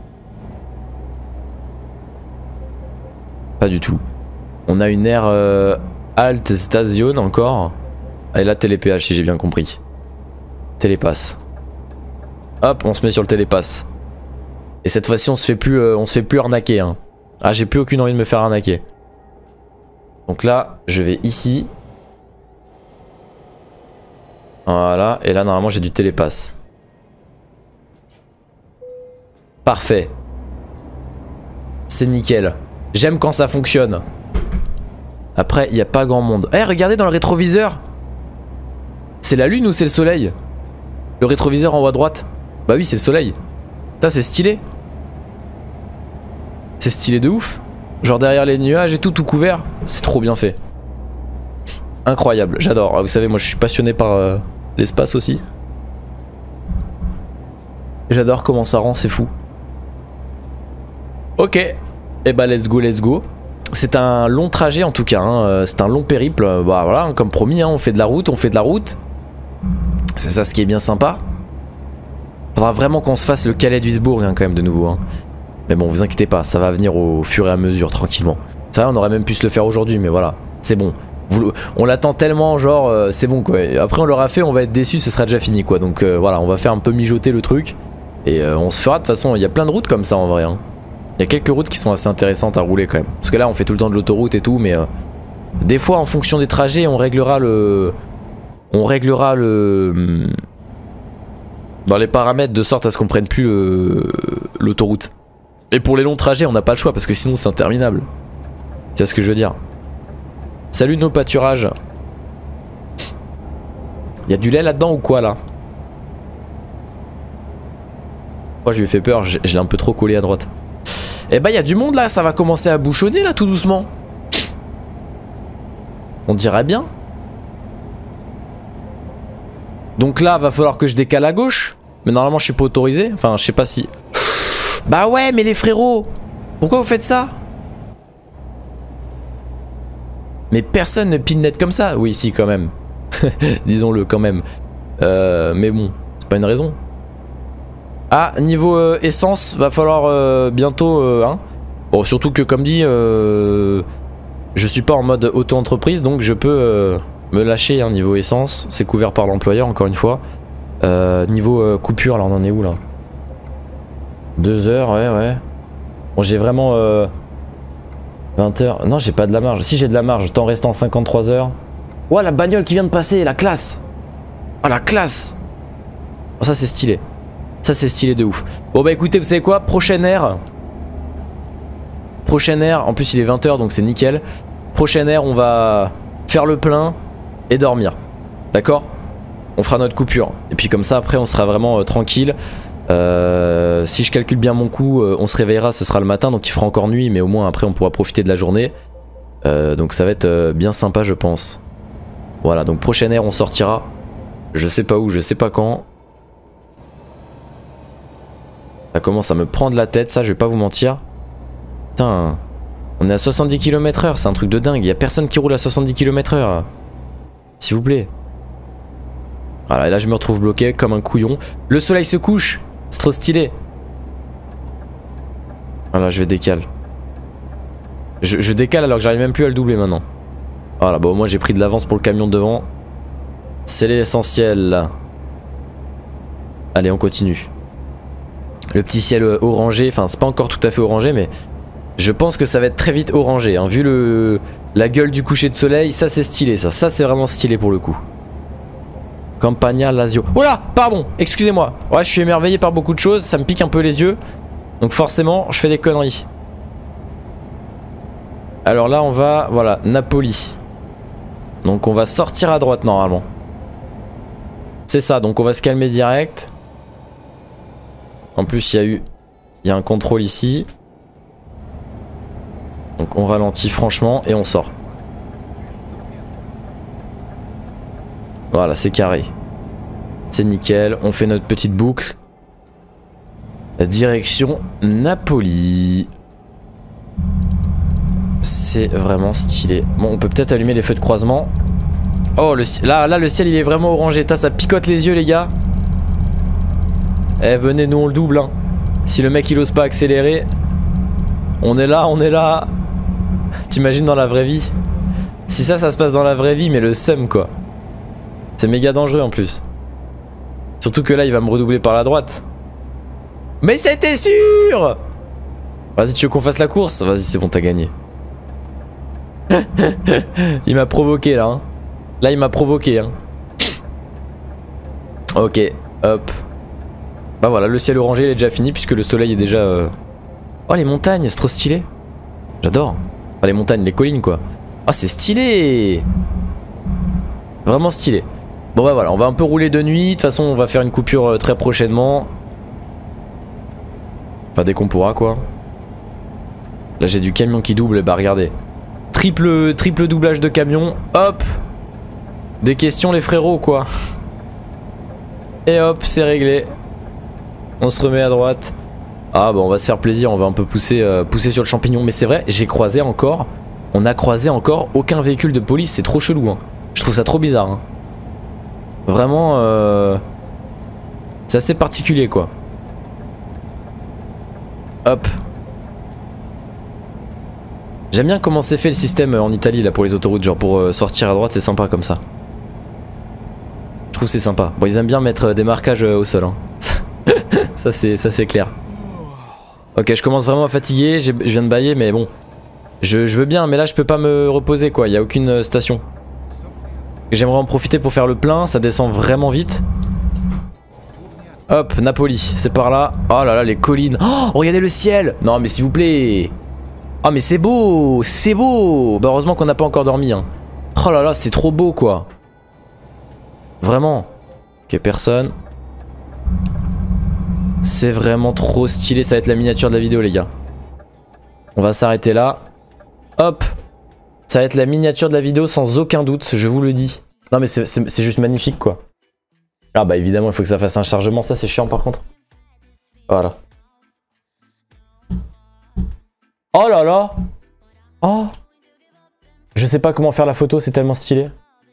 Pas du tout. On a une aire Alt Station encore. Et là télépéage si j'ai bien compris. Télépasse. Hop on se met sur le télépasse. Et cette fois-ci on se fait plus arnaquer hein. Ah j'ai plus aucune envie de me faire arnaquer. Donc là je vais ici. Voilà et là normalement j'ai du télépasse. Parfait. C'est nickel. J'aime quand ça fonctionne. Après, il n'y a pas grand monde. Eh, regardez dans le rétroviseur. C'est la lune ou c'est le soleil? Le rétroviseur en haut à droite. Bah oui, c'est le soleil. Putain, c'est stylé. C'est stylé de ouf. Genre derrière les nuages et tout couvert. C'est trop bien fait. Incroyable, j'adore. Vous savez, moi je suis passionné par l'espace aussi. J'adore comment ça rend, c'est fou. Ok, et bah let's go. C'est un long trajet en tout cas, hein. C'est un long périple. Bah voilà, comme promis, hein, on fait de la route. C'est ça ce qui est bien sympa. Faudra vraiment qu'on se fasse le Calais Duisbourg hein, quand même de nouveau. Hein. Mais bon, vous inquiétez pas, ça va venir au fur et à mesure, tranquillement. Ça, on aurait même pu se le faire aujourd'hui, mais voilà, c'est bon. On l'attend tellement, genre, c'est bon quoi. Après, on l'aura fait, on va être déçu, ce sera déjà fini quoi. Donc voilà, on va faire un peu mijoter le truc. Et on se fera de toute façon, il y a plein de routes comme ça en vrai. Hein. Il y a quelques routes qui sont assez intéressantes à rouler quand même. Parce que là on fait tout le temps de l'autoroute et tout mais des fois en fonction des trajets on réglera le... dans les paramètres de sorte à ce qu'on prenne plus l'autoroute. Et pour les longs trajets on n'a pas le choix parce que sinon c'est interminable. Tu vois ce que je veux dire? Salut nos pâturages. Il y a du lait là-dedans ou quoi là? Moi je lui ai fait peur, je l'ai un peu trop collé à droite. Eh bah il y a du monde là, ça va commencer à bouchonner là tout doucement. On dirait bien. Donc là, va falloir que je décale à gauche. Mais normalement, je suis pas autorisé. Enfin, je sais pas si... Bah ouais, mais les frérots, pourquoi vous faites ça? Mais personne ne pin net comme ça. Oui, si, quand même. Disons-le, quand même. Mais bon, c'est pas une raison. Ah, niveau essence, va falloir bientôt... hein. Bon, surtout que, comme dit, je suis pas en mode auto-entreprise, donc je peux me lâcher hein, niveau essence. C'est couvert par l'employeur, encore une fois. Niveau coupure, là, on en est où, là? 2 heures, ouais. Bon, j'ai vraiment... 20 heures. Non, j'ai pas de la marge. Si, j'ai de la marge, temps restant 53 heures. Oh, la bagnole qui vient de passer, la classe. Oh, la classe. Oh, ça, c'est stylé. Ça, c'est stylé de ouf. Bon, bah écoutez, vous savez quoi? Prochaine air. Prochaine air. En plus, il est 20 h, donc c'est nickel. Prochaine air, on va faire le plein et dormir. D'accord? On fera notre coupure. Et puis, comme ça, après, on sera vraiment tranquille. Si je calcule bien mon coup, on se réveillera, ce sera le matin, donc il fera encore nuit, mais au moins après on pourra profiter de la journée. Donc ça va être bien sympa, je pense. Voilà, donc prochaine air on sortira. Je sais pas où, je sais pas quand. Ça commence à me prendre la tête, ça, je vais pas vous mentir. Putain, on est à 70 km/h, c'est un truc de dingue. Il y a personne qui roule à 70 km/h. S'il vous plaît. Voilà, et là je me retrouve bloqué comme un couillon. Le soleil se couche. C'est trop stylé. Voilà, je vais décaler. Je décale alors que j'arrive même plus à le doubler maintenant. Voilà, bon, moi j'ai pris de l'avance pour le camion de devant. C'est l'essentiel. Allez, on continue. Le petit ciel orangé, enfin c'est pas encore tout à fait orangé, mais je pense que ça va être très vite orangé. Hein. Vu la gueule du coucher de soleil, ça c'est stylé, ça c'est vraiment stylé pour le coup. Campagna Lazio. Oh là, pardon, excusez-moi. Ouais, je suis émerveillé par beaucoup de choses, ça me pique un peu les yeux. Donc forcément, je fais des conneries. Alors là, on va, voilà, Napoli. Donc on va sortir à droite normalement. C'est ça, donc on va se calmer direct. En plus, il y a un contrôle ici. Donc on ralentit franchement et on sort. Voilà, c'est carré. C'est nickel. On fait notre petite boucle. Direction Napoli. C'est vraiment stylé. Bon, on peut peut-être allumer les feux de croisement. Oh, là, le ciel, il est vraiment orangé. Ça picote les yeux, les gars. Eh, venez, nous, on le double. Hein. Si le mec, il ose pas accélérer. On est là, on est là. T'imagines dans la vraie vie? Si ça se passe dans la vraie vie, mais le seum, quoi. C'est méga dangereux en plus. Surtout que là il va me redoubler par la droite. Mais c'était sûr! Vas-y, tu veux qu'on fasse la course? Vas-y, c'est bon, t'as gagné. Il m'a provoqué là. Hein. Là il m'a provoqué. Hein. Ok, hop. Bah voilà, le ciel orangé il est déjà fini puisque le soleil est déjà... Oh, les montagnes, c'est trop stylé. J'adore. Enfin, les montagnes, les collines quoi. Ah, c'est stylé. Vraiment stylé. Bon bah voilà, on va un peu rouler de nuit. De toute façon, on va faire une coupure très prochainement. Enfin, dès qu'on pourra quoi. Là, j'ai du camion qui double. Bah regardez. Triple doublage de camion. Hop. Des questions les frérots quoi. Et hop, c'est réglé. On se remet à droite. Ah bah on va se faire plaisir. On va un peu pousser sur le champignon. Mais c'est vrai, j'ai croisé encore. On a croisé encore aucun véhicule de police. C'est trop chelou hein. Je trouve ça trop bizarre hein. Vraiment c'est assez particulier quoi. Hop. J'aime bien comment c'est fait le système en Italie là pour les autoroutes. Genre pour sortir à droite c'est sympa comme ça. Je trouve c'est sympa. Bon ils aiment bien mettre des marquages au sol hein. Ça c'est clair. Ok, je commence vraiment à fatiguer. Je viens de bailler mais bon. Je veux bien mais là je peux pas me reposer quoi. Il n'y a aucune station. J'aimerais en profiter pour faire le plein, ça descend vraiment vite. Hop, Napoli, c'est par là. Oh là là, les collines. Oh, regardez le ciel. Non mais s'il vous plaît. Oh mais c'est beau, c'est beau. Bah heureusement qu'on n'a pas encore dormi hein. Oh là là, c'est trop beau quoi. Vraiment. Ok, personne. C'est vraiment trop stylé, ça va être la miniature de la vidéo les gars. On va s'arrêter là. Hop. Ça va être la miniature de la vidéo sans aucun doute, je vous le dis. Non mais c'est juste magnifique quoi. Ah bah évidemment, il faut que ça fasse un chargement, ça c'est chiant par contre. Voilà. Oh là là. Oh. Je sais pas comment faire la photo, c'est tellement stylé.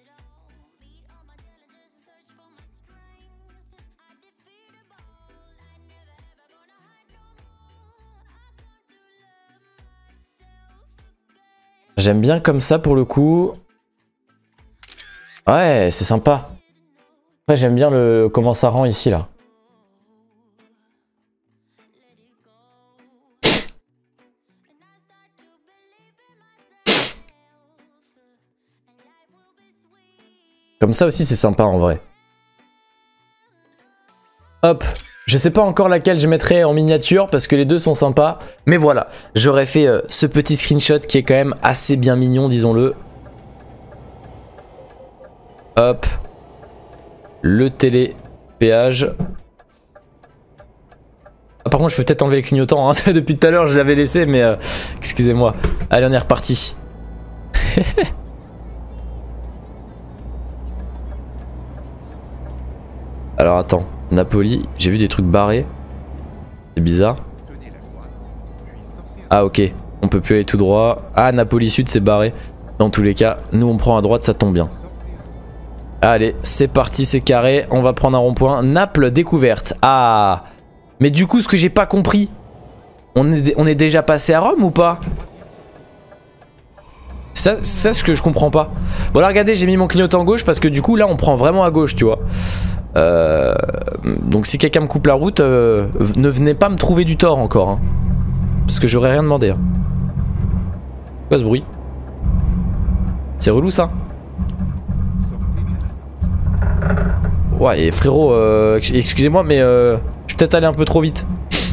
J'aime bien comme ça pour le coup. Ouais, c'est sympa. Après, j'aime bien le comment ça rend ici, là. Comme ça aussi, c'est sympa en vrai. Hop. Je sais pas encore laquelle je mettrai en miniature parce que les deux sont sympas. Mais voilà, j'aurais fait ce petit screenshot qui est quand même assez bien mignon, disons-le. Hop. Le télépéage. Ah, par contre, je peux peut-être enlever les clignotants. Hein. Depuis tout à l'heure, je l'avais laissé, mais excusez-moi. Allez, on est reparti. Alors, attends. Napoli, j'ai vu des trucs barrés. C'est bizarre. Ah, ok. On peut plus aller tout droit. Ah, Napoli Sud, c'est barré. Dans tous les cas, nous, on prend à droite, ça tombe bien. Allez, c'est parti, c'est carré. On va prendre un rond-point. Naples découverte. Ah. Mais du coup, ce que j'ai pas compris, on est déjà passé à Rome ou pas? C'est ça ce que je comprends pas. Bon là, regardez, j'ai mis mon clignotant gauche parce que du coup, là, on prend vraiment à gauche, tu vois. Donc si quelqu'un me coupe la route, ne venez pas me trouver du tort encore. Hein. Parce que j'aurais rien demandé. Hein. Quoi ce bruit? C'est relou ça? Ouais, et frérot, excusez-moi, mais je suis peut-être allé un peu trop vite.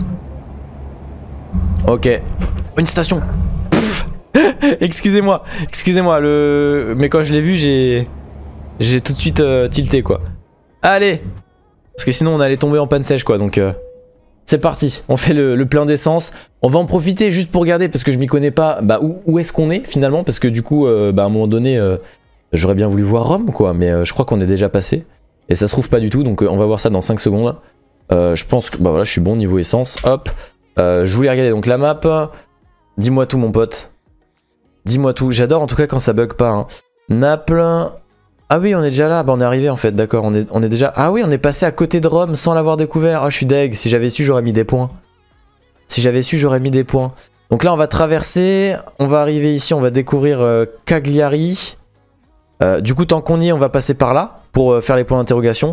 Ok. Une station. Excusez-moi, excusez-moi, mais quand je l'ai vu, j'ai tout de suite tilté quoi. Allez. Parce que sinon on allait tomber en panne sèche quoi, donc c'est parti. On fait le plein d'essence. On va en profiter juste pour regarder parce que je m'y connais pas. Bah où est-ce qu'on est finalement? Parce que du coup, bah à un moment donné, j'aurais bien voulu voir Rome quoi, mais je crois qu'on est déjà passé. Et ça se trouve pas du tout, donc on va voir ça dans 5 secondes. Je pense que bah voilà, je suis bon niveau essence. Hop. Je voulais regarder donc la map. Dis-moi tout mon pote. Dis-moi tout. J'adore en tout cas quand ça bug pas. Hein. Naples. Ah oui, on est déjà là. Bah on est arrivé en fait, d'accord. On est déjà. Ah oui, on est passé à côté de Rome sans l'avoir découvert. Ah, je suis deg. Si j'avais su, j'aurais mis des points. Si j'avais su, j'aurais mis des points. Donc là, on va traverser. On va arriver ici. On va découvrir Cagliari. Du coup, tant qu'on y est, on va passer par là pour faire les points d'interrogation.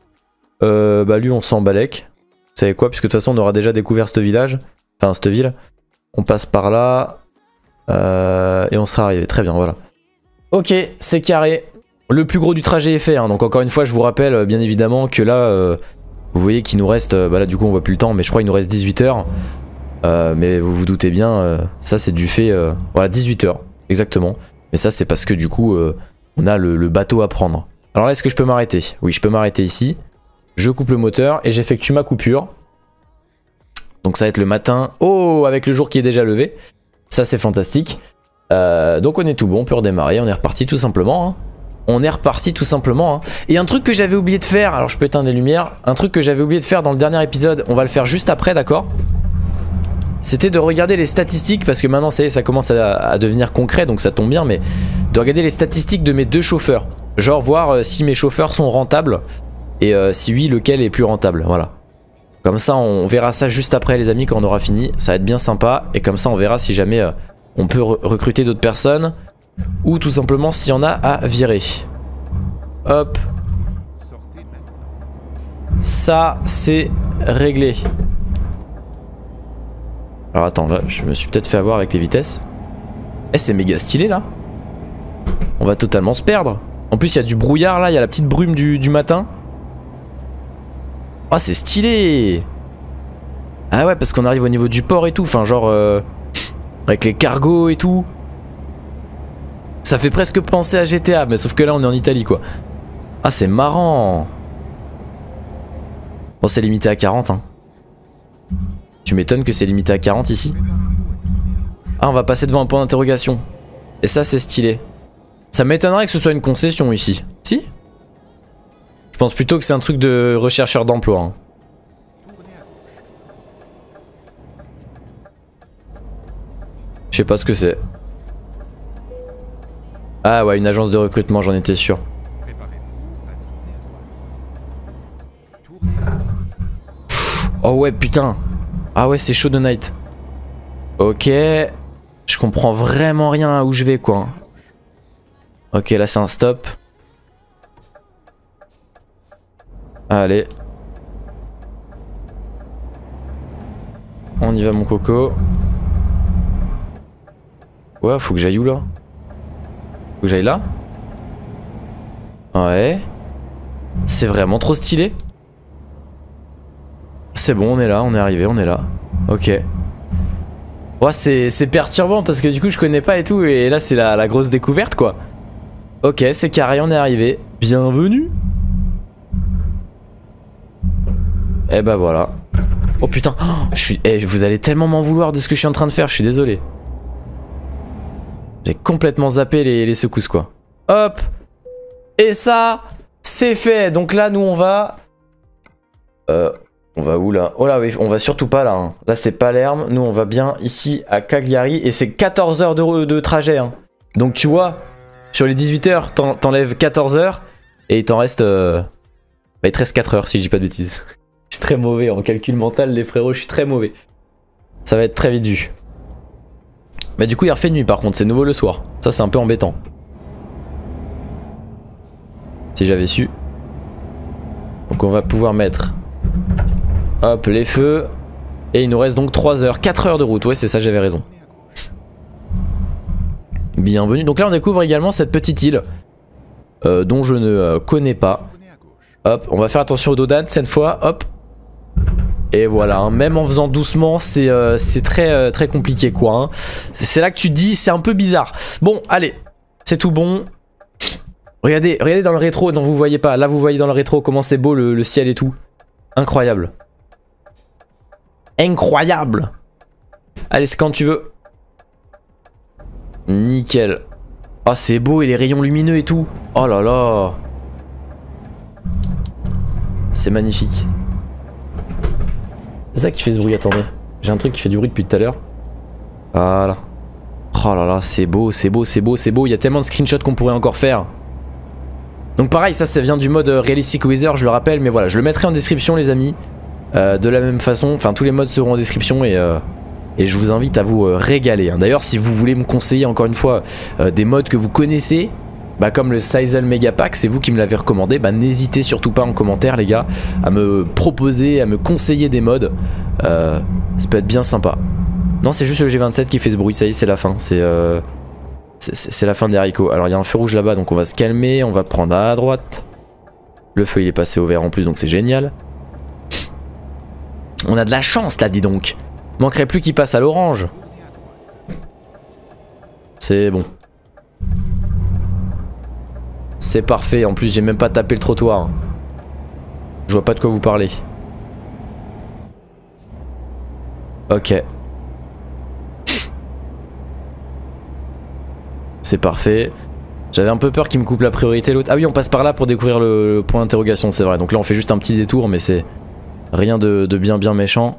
Bah lui, on s'en balèque. Vous savez quoi? Puisque de toute façon, on aura déjà découvert ce village. Enfin, cette ville. On passe par là. Et on sera arrivé. Très bien, voilà. Ok, c'est carré. Le plus gros du trajet est fait. Hein. Donc encore une fois, je vous rappelle bien évidemment que là, vous voyez qu'il nous reste... bah là, du coup, on voit plus le temps, mais je crois qu'il nous reste 18 heures. Mais vous vous doutez bien, ça c'est du fait... voilà, 18 heures, exactement. Mais ça, c'est parce que du coup, on a le bateau à prendre. Alors là, est-ce que je peux m'arrêter? Oui, je peux m'arrêter ici. Je coupe le moteur et j'effectue ma coupure. Donc ça va être le matin. Oh, avec le jour qui est déjà levé. Ça, c'est fantastique. Donc on est tout bon, on peut redémarrer. On est reparti tout simplement. Hein. On est reparti tout simplement. Hein. Et un truc que j'avais oublié de faire, alors je peux éteindre les lumières. Un truc que j'avais oublié de faire dans le dernier épisode, on va le faire juste après, d'accord? C'était de regarder les statistiques, parce que maintenant ça commence à devenir concret, donc ça tombe bien, mais de regarder les statistiques de mes deux chauffeurs. Genre voir si mes chauffeurs sont rentables, et si oui, lequel est plus rentable, voilà. Comme ça, on verra ça juste après les amis, quand on aura fini, ça va être bien sympa, et comme ça on verra si jamais on peut recruter d'autres personnes, ou tout simplement s'il y en a à virer. Hop. Ça, c'est réglé. Alors attends, là, je me suis peut-être fait avoir avec les vitesses. Eh, c'est méga stylé, là. On va totalement se perdre. En plus, il y a du brouillard, là. Il y a la petite brume du matin. Oh, c'est stylé. Ah ouais, parce qu'on arrive au niveau du port et tout. Enfin, genre... avec les cargos et tout. Ça fait presque penser à GTA, mais sauf que là, on est en Italie, quoi. Ah, c'est marrant. Bon, c'est limité à 40, hein. Tu m'étonnes que c'est limité à 40 ici. Ah, on va passer devant un point d'interrogation. Et ça, c'est stylé. Ça m'étonnerait que ce soit une concession ici. Si? Je pense plutôt que c'est un truc de rechercheur d'emploi. Hein. Je sais pas ce que c'est. Ah ouais, une agence de recrutement, j'en étais sûr. Oh ouais, putain. Ah ouais, c'est chaud de night. Ok. Je comprends vraiment rien à où je vais, quoi. Ok, là c'est un stop. Allez. On y va, mon coco. Ouais, faut que j'aille où là? Faut que j'aille là? Ouais. C'est vraiment trop stylé. C'est bon, on est là, on est arrivé, on est là. Ok. Ouais, c'est perturbant parce que du coup je connais pas et tout. Et là c'est la grosse découverte quoi. Ok, c'est carré, on est arrivé. Bienvenue. Et bah voilà. Oh putain, oh, vous allez tellement m'en vouloir de ce que je suis en train de faire, je suis désolé. J'ai complètement zappé les secousses quoi. Hop. Et ça, c'est fait. Donc là nous on va... on va où là? Oh là oui, on va surtout pas là. Hein. Là c'est Palerme, nous on va bien ici à Cagliari. Et c'est 14 heures de trajet. Hein. Donc tu vois, sur les 18 heures, t'enlèves 14 heures. Et il t'en reste... Bah, il te reste 4 heures si je dis pas de bêtises. Je suis très mauvais en calcul mental les frérots, je suis très mauvais. Ça va être très vite vu. Mais du coup il refait nuit par contre, c'est nouveau le soir. Ça c'est un peu embêtant. Si j'avais su. Donc on va pouvoir mettre... Hop, les feux. Et il nous reste donc 3 heures. 4 heures de route, ouais c'est ça, j'avais raison. Bienvenue. Donc là on découvre également cette petite île. Dont je ne connais pas. Hop, on va faire attention aux dodanes cette fois. Hop. Et voilà, hein, même en faisant doucement, c'est très compliqué quoi. Hein. C'est là que tu te dis, c'est un peu bizarre. Bon, allez, c'est tout bon. Regardez dans le rétro, non vous voyez pas. Là vous voyez dans le rétro comment c'est beau le ciel et tout. Incroyable. Incroyable. Allez, c'est quand tu veux. Nickel. Oh, c'est beau et les rayons lumineux et tout. Oh là là. C'est magnifique. C'est ça qui fait ce bruit, attendez. J'ai un truc qui fait du bruit depuis tout à l'heure. Voilà. Oh là là, c'est beau, c'est beau, c'est beau, c'est beau. Il y a tellement de screenshots qu'on pourrait encore faire. Donc pareil, ça vient du mode Realistic Weather, je le rappelle. Mais voilà, je le mettrai en description les amis. De la même façon, enfin tous les modes seront en description et je vous invite à vous régaler. Hein. D'ailleurs, si vous voulez me conseiller encore une fois des modes que vous connaissez, bah, comme le Sizel Mega Pack, c'est vous qui me l'avez recommandé, bah, n'hésitez surtout pas en commentaire les gars à me proposer, à me conseiller des modes. Ça peut être bien sympa. Non, c'est juste le G27 qui fait ce bruit, ça y est, c'est la fin. C'est la fin des haricots. Alors il y a un feu rouge là-bas, donc on va se calmer, on va prendre à droite. Le feu il est passé au vert en plus, donc c'est génial. On a de la chance là, dis donc. Manquerait plus qu'il passe à l'orange. C'est bon. C'est parfait. En plus, j'ai même pas tapé le trottoir. Je vois pas de quoi vous parlez. Ok. C'est parfait. J'avais un peu peur qu'il me coupe la priorité l'autre. Ah oui, on passe par là pour découvrir le point d'interrogation, c'est vrai. Donc là, on fait juste un petit détour, mais c'est rien de bien méchant.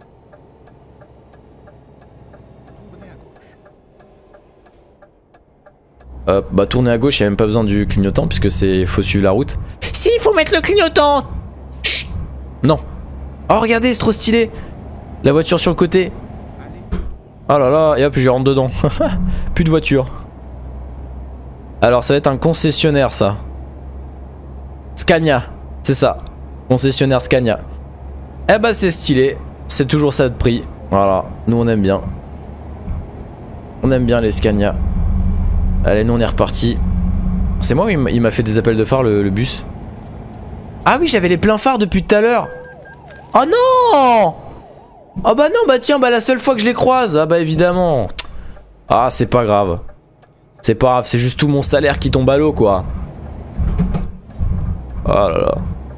Hop, bah tourner à gauche, il n'y a même pas besoin du clignotant puisque c'est faut suivre la route. Si, il faut mettre le clignotant. Chut. Non. Oh regardez, c'est trop stylé. La voiture sur le côté. Oh là là, et hop, je rentre dedans. Plus de voiture. Alors ça va être un concessionnaire ça. Scania, c'est ça. Concessionnaire Scania. Eh bah c'est stylé. C'est toujours ça de prix. Voilà, nous on aime bien. On aime bien les Scania. Allez, nous on est reparti. C'est moi ou il m'a fait des appels de phare le bus? Ah oui, j'avais les pleins phares depuis tout à l'heure. Oh non! Oh bah non, bah tiens, bah la seule fois que je les croise. Ah bah évidemment. Ah c'est pas grave. C'est pas grave, c'est juste tout mon salaire qui tombe à l'eau quoi. Oh là là.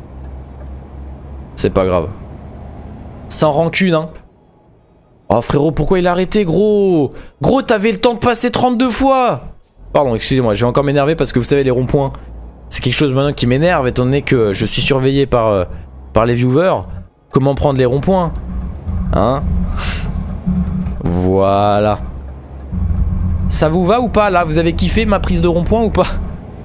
C'est pas grave. Sans rancune hein. Oh frérot, pourquoi il a arrêté gros? Gros, t'avais le temps de passer 32 fois. Pardon, excusez-moi, je vais encore m'énerver parce que vous savez les ronds-points. C'est quelque chose maintenant qui m'énerve étant donné que je suis surveillé par les viewers. Comment prendre les ronds-points? Hein? Voilà. Ça vous va ou pas là? Vous avez kiffé ma prise de rond-point ou pas?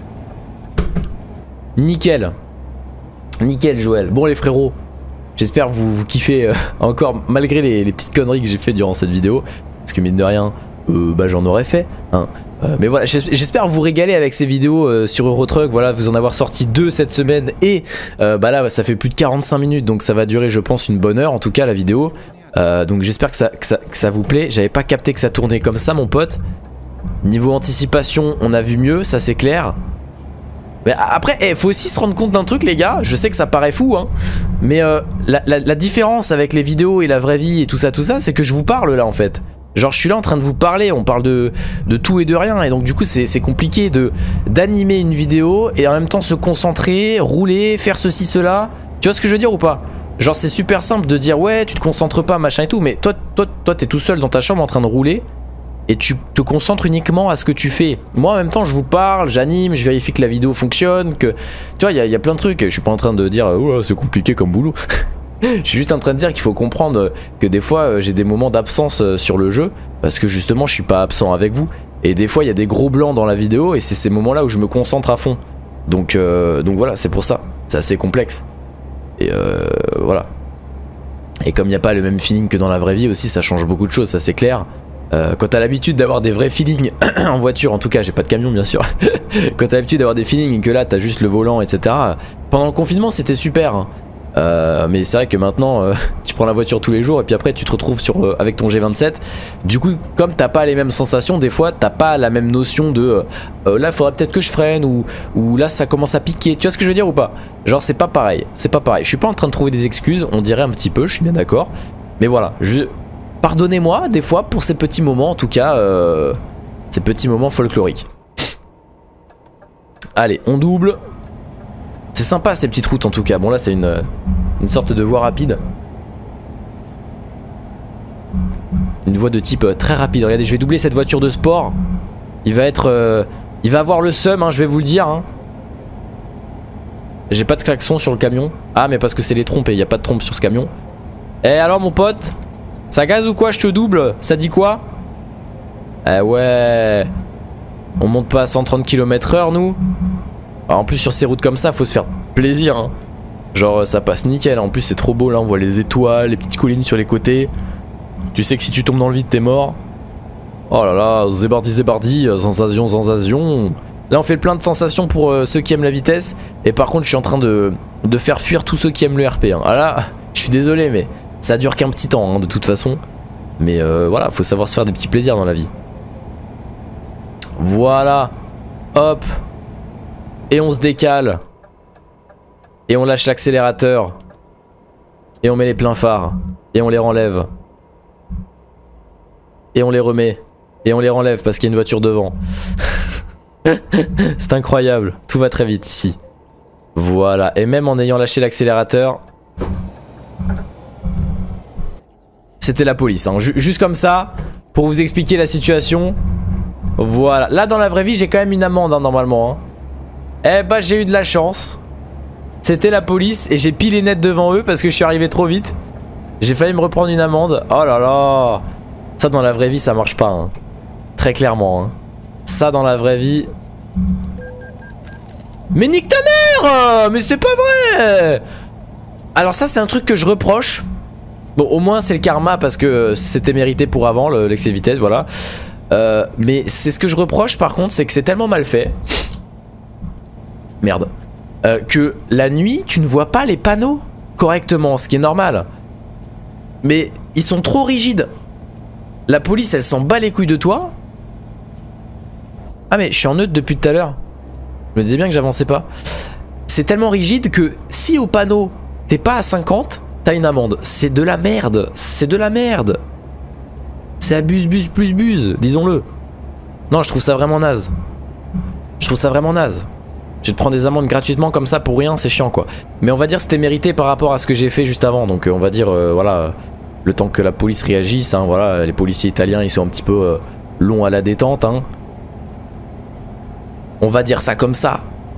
Nickel. Nickel Joël. Bon les frérots, j'espère que vous kiffez encore malgré les petites conneries que j'ai fait durant cette vidéo. Parce que mine de rien, bah j'en aurais fait. Hein. Mais voilà, j'espère vous régaler avec ces vidéos sur Eurotruck. Voilà, vous en avoir sorti 2 cette semaine. Et bah là ça fait plus de 45 minutes. Donc ça va durer je pense une bonne heure en tout cas la vidéo. Donc j'espère que ça vous plaît. J'avais pas capté que ça tournait comme ça mon pote. Niveau anticipation on a vu mieux, ça c'est clair. Mais après, faut aussi se rendre compte d'un truc les gars. Je sais que ça paraît fou hein. Mais la différence avec les vidéos et la vraie vie et tout ça c'est que je vous parle là en fait. Genre je suis là en train de vous parler, on parle de tout et de rien. Et donc du coup c'est compliqué d'animer une vidéo et en même temps se concentrer, rouler, faire ceci, cela. Tu vois ce que je veux dire ou pas? Genre c'est super simple de dire ouais tu te concentres pas machin et tout. Mais toi t'es tout seul dans ta chambre en train de rouler. Et tu te concentres uniquement à ce que tu fais. Moi en même temps je vous parle, j'anime, je vérifie que la vidéo fonctionne, que... Tu vois il y a plein de trucs, je suis pas en train de dire oh, c'est compliqué comme boulot. Je suis juste en train de dire qu'il faut comprendre que des fois j'ai des moments d'absence sur le jeu. Parce que justement je suis pas absent avec vous. Et des fois il y a des gros blancs dans la vidéo et c'est ces moments là où je me concentre à fond. Donc voilà c'est pour ça, c'est assez complexe. Et voilà. Et comme il n'y a pas le même feeling que dans la vraie vie aussi ça change beaucoup de choses, ça c'est clair. Quand t'as l'habitude d'avoir des vrais feelings en voiture, en tout cas j'ai pas de camion bien sûr. Quand t'as l'habitude d'avoir des feelings et que là t'as juste le volant etc. Pendant le confinement c'était super hein. Mais c'est vrai que maintenant tu prends la voiture tous les jours et puis après tu te retrouves avec ton G27. Du coup comme t'as pas les mêmes sensations, des fois t'as pas la même notion de là faudrait peut-être que je freine ou là ça commence à piquer. Tu vois ce que je veux dire ou pas? Genre c'est pas pareil, c'est pas pareil. Je suis pas en train de trouver des excuses, on dirait un petit peu, je suis bien d'accord. Mais voilà, pardonnez-moi des fois pour ces petits moments, en tout cas, ces petits moments folkloriques. Allez, on double. C'est sympa ces petites routes en tout cas. Bon là c'est une sorte de voie rapide. Une voie de type très rapide. Regardez, je vais doubler cette voiture de sport. Il va avoir le seum, hein, je vais vous le dire. Hein. J'ai pas de klaxon sur le camion. Ah mais parce que c'est les trompes et il n'y a pas de trompe sur ce camion. Eh alors mon pote? Ça gaze ou quoi? Je te double. Ça dit quoi? Eh ouais. On monte pas à 130 km/h nous. Alors, en plus sur ces routes comme ça faut se faire plaisir hein. Genre ça passe nickel. En plus c'est trop beau là. On voit les étoiles, les petites collines sur les côtés. Tu sais que si tu tombes dans le vide t'es mort. Oh là là, zébardi, sensation, sensation. Là on fait plein de sensations pour ceux qui aiment la vitesse. Et par contre je suis en train de faire fuir tous ceux qui aiment le RP hein. Ah là je suis désolé mais ça dure qu'un petit temps hein, de toute façon. Mais voilà, faut savoir se faire des petits plaisirs dans la vie. Voilà. Hop. Et on se décale. Et on lâche l'accélérateur. Et on met les pleins phares. Et on les renlève. Et on les remet. Et on les renlève parce qu'il y a une voiture devant. C'est incroyable. Tout va très vite ici. Voilà. Et même en ayant lâché l'accélérateur... C'était la police, hein. Juste comme ça, pour vous expliquer la situation. Voilà, là dans la vraie vie j'ai quand même une amende hein, normalement hein. Eh bah j'ai eu de la chance. C'était la police et j'ai pilé net devant eux parce que je suis arrivé trop vite. J'ai failli me reprendre une amende. Oh là là. Ça dans la vraie vie ça marche pas hein. Très clairement hein. Ça dans la vraie vie. Mais nique ta mère. Mais c'est pas vrai. Alors ça c'est un truc que je reproche. Bon au moins c'est le karma parce que c'était mérité pour avant l'excès de vitesse voilà. Mais c'est ce que je reproche par contre, c'est que c'est tellement mal fait. Merde. Que la nuit tu ne vois pas les panneaux correctement, ce qui est normal. Mais ils sont trop rigides. La police elle s'en bat les couilles de toi. Ah mais je suis en neutre depuis tout à l'heure. Je me disais bien que j'avançais pas. C'est tellement rigide que si au panneau t'es pas à 50, t'as une amende. C'est de la merde. C'est de la merde. C'est abuse plus buse, disons-le. Non, je trouve ça vraiment naze. Je trouve ça vraiment naze. Tu te prends des amendes gratuitement comme ça pour rien, c'est chiant quoi. Mais on va dire que c'était mérité par rapport à ce que j'ai fait juste avant. Donc on va dire, voilà, le temps que la police réagisse, hein, voilà, les policiers italiens ils sont un petit peu longs à la détente. Hein. On va dire ça comme ça.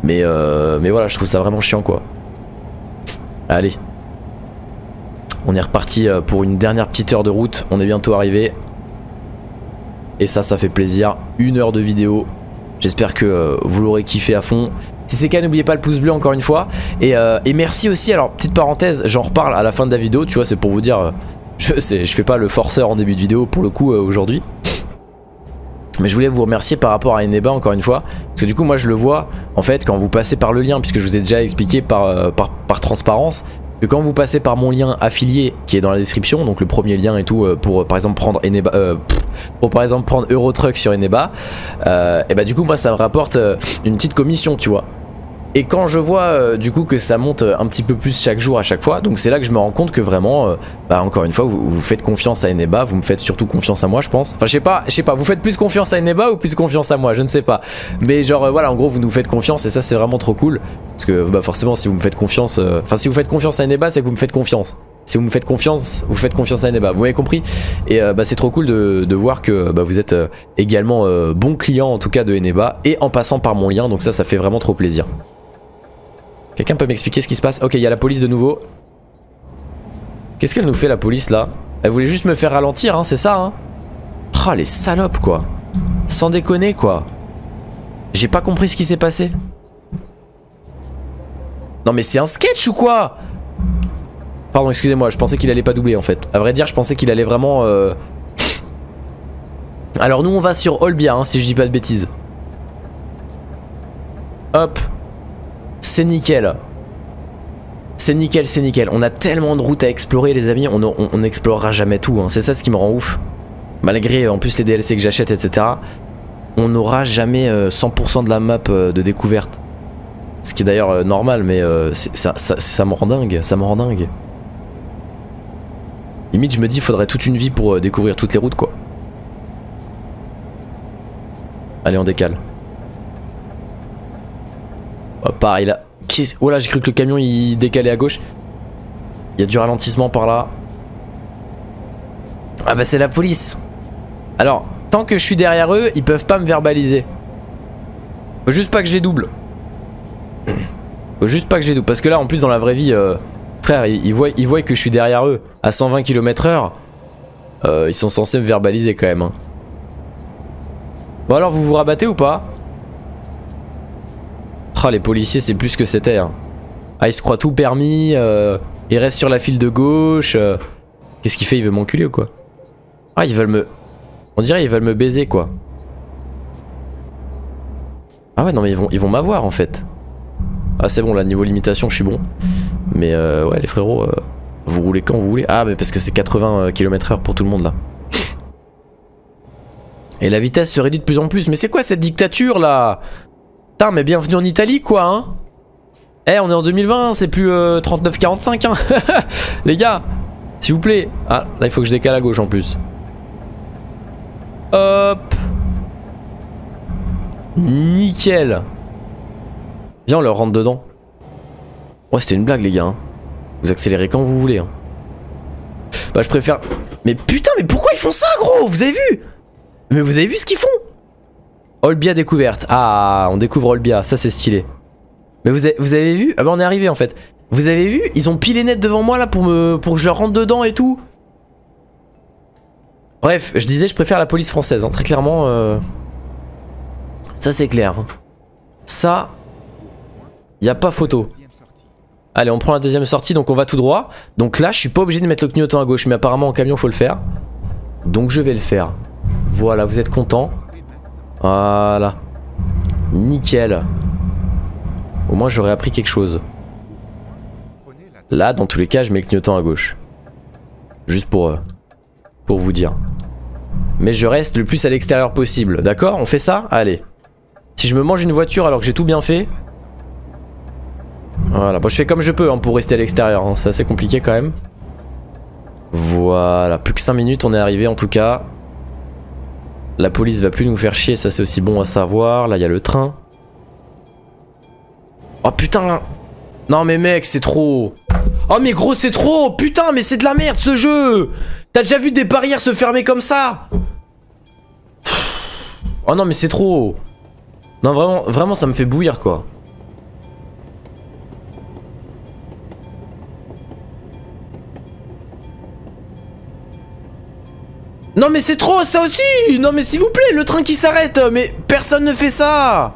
Mais voilà, je trouve ça vraiment chiant quoi. Allez. On est reparti pour une dernière petite heure de route. On est bientôt arrivé. Et ça fait plaisir. 1 heure de vidéo. J'espère que vous l'aurez kiffé à fond. Si c'est le cas, n'oubliez pas le pouce bleu encore une fois. Et merci aussi, alors petite parenthèse, j'en reparle à la fin de la vidéo, tu vois, c'est pour vous dire, je fais pas le forceur en début de vidéo pour le coup aujourd'hui. Mais je voulais vous remercier par rapport à Eneba encore une fois. Parce que du coup moi je le vois, en fait quand vous passez par le lien, puisque je vous ai déjà expliqué par transparence, que quand vous passez par mon lien affilié qui est dans la description, donc le premier lien et tout pour par exemple prendre Eneba, pour par exemple prendre Eurotruck sur Eneba, et bah du coup moi ça me rapporte une petite commission, tu vois. Et quand je vois du coup que ça monte un petit peu plus chaque jour à chaque fois, donc c'est là que je me rends compte que vraiment, bah encore une fois, vous faites confiance à Eneba, vous me faites surtout confiance à moi je pense. Enfin je sais pas, vous faites plus confiance à Eneba ou plus confiance à moi, je ne sais pas. Mais genre voilà, en gros vous nous faites confiance et ça c'est vraiment trop cool. Parce que bah forcément si vous me faites confiance, enfin si vous faites confiance à Eneba c'est que vous me faites confiance. Si vous me faites confiance, vous faites confiance à Eneba, vous m'avez compris. Et bah c'est trop cool de voir que bah, vous êtes également bon client en tout cas de Eneba et en passant par mon lien, donc ça fait vraiment trop plaisir. Quelqu'un peut m'expliquer ce qui se passe? Ok, il y a la police de nouveau. Qu'est-ce qu'elle nous fait la police là? Elle voulait juste me faire ralentir, hein, c'est ça hein? Oh les salopes quoi. Sans déconner quoi. J'ai pas compris ce qui s'est passé. Non mais c'est un sketch ou quoi? Pardon, excusez-moi, je pensais qu'il allait pas doubler en fait. À vrai dire, je pensais qu'il allait vraiment... Alors nous on va sur Olbia, hein, si je dis pas de bêtises. Hop. C'est nickel. C'est nickel, c'est nickel. On a tellement de routes à explorer les amis, on n'explorera jamais tout, hein. C'est ça ce qui me rend ouf. Malgré en plus les DLC que j'achète etc. On n'aura jamais 100% de la map de découverte. Ce qui est d'ailleurs normal, mais ça me rend dingue, ça me rend dingue. Limite je me dis il faudrait toute une vie pour découvrir toutes les routes quoi. Allez on décale. Oh, pareil là. Oh là j'ai cru que le camion il décalait à gauche. Il y a du ralentissement par là. Ah bah c'est la police. Alors tant que je suis derrière eux ils peuvent pas me verbaliser. Faut juste pas que je les double. Faut juste pas que je les double. Parce que là en plus dans la vraie vie frère ils voient que je suis derrière eux à 120 km/h. Ils sont censés me verbaliser quand même hein. Bon alors vous vous rabattez ou pas? Ah les policiers c'est plus ce que c'était hein. Ah il se croit tout permis, il reste sur la file de gauche. Qu'est-ce qu'il fait? Il veut m'enculer ou quoi? Ah ils veulent me... On dirait ils veulent me baiser quoi. Ah ouais non mais ils vont m'avoir en fait. Ah c'est bon là niveau limitation je suis bon. Mais ouais les frérots, vous roulez quand vous voulez. Ah mais parce que c'est 80 km/h pour tout le monde là. Et la vitesse se réduit de plus en plus. Mais c'est quoi cette dictature là? Putain mais bienvenue en Italie quoi hein. Eh on est en 2020, c'est plus 39-45 hein. Les gars, s'il vous plaît. Ah là il faut que je décale à gauche en plus. Hop. Nickel. Viens on leur rentre dedans. Ouais c'était une blague les gars hein. Vous accélérez quand vous voulez hein. Bah je préfère... Mais putain mais pourquoi ils font ça gros? Vous avez vu? Mais vous avez vu ce qu'ils font? Olbia découverte. Ah, on découvre Olbia, ça c'est stylé. Mais vous avez vu? Ah bah on est arrivé en fait. Vous avez vu? Ils ont pilé net devant moi là pour que je leur rentre dedans et tout. Bref, je disais je préfère la police française, hein, très clairement. Ça c'est clair. Ça, y a pas photo. Allez, on prend la deuxième sortie, donc on va tout droit. Donc là, je suis pas obligé de mettre le clignotant à gauche, mais apparemment en camion faut le faire. Donc je vais le faire. Voilà, vous êtes contents? Voilà. Nickel. Au moins j'aurais appris quelque chose. Là dans tous les cas je mets le clignotant à gauche. Juste pour vous dire. Mais je reste le plus à l'extérieur possible. D'accord? On fait ça? Allez. Si je me mange une voiture alors que j'ai tout bien fait. Voilà. Bon je fais comme je peux hein, pour rester à l'extérieur hein. C'est assez compliqué quand même. Voilà. Plus que 5 minutes on est arrivé en tout cas. La police va plus nous faire chier, ça c'est aussi bon à savoir. Là il y a le train. Oh putain. Non mais mec c'est trop. Oh mais gros c'est trop. Putain mais c'est de la merde ce jeu. T'as déjà vu des barrières se fermer comme ça? Oh non mais c'est trop. Non vraiment ça me fait bouillir quoi. Non mais c'est trop ça aussi. Non mais s'il vous plaît, le train qui s'arrête. Mais personne ne fait ça.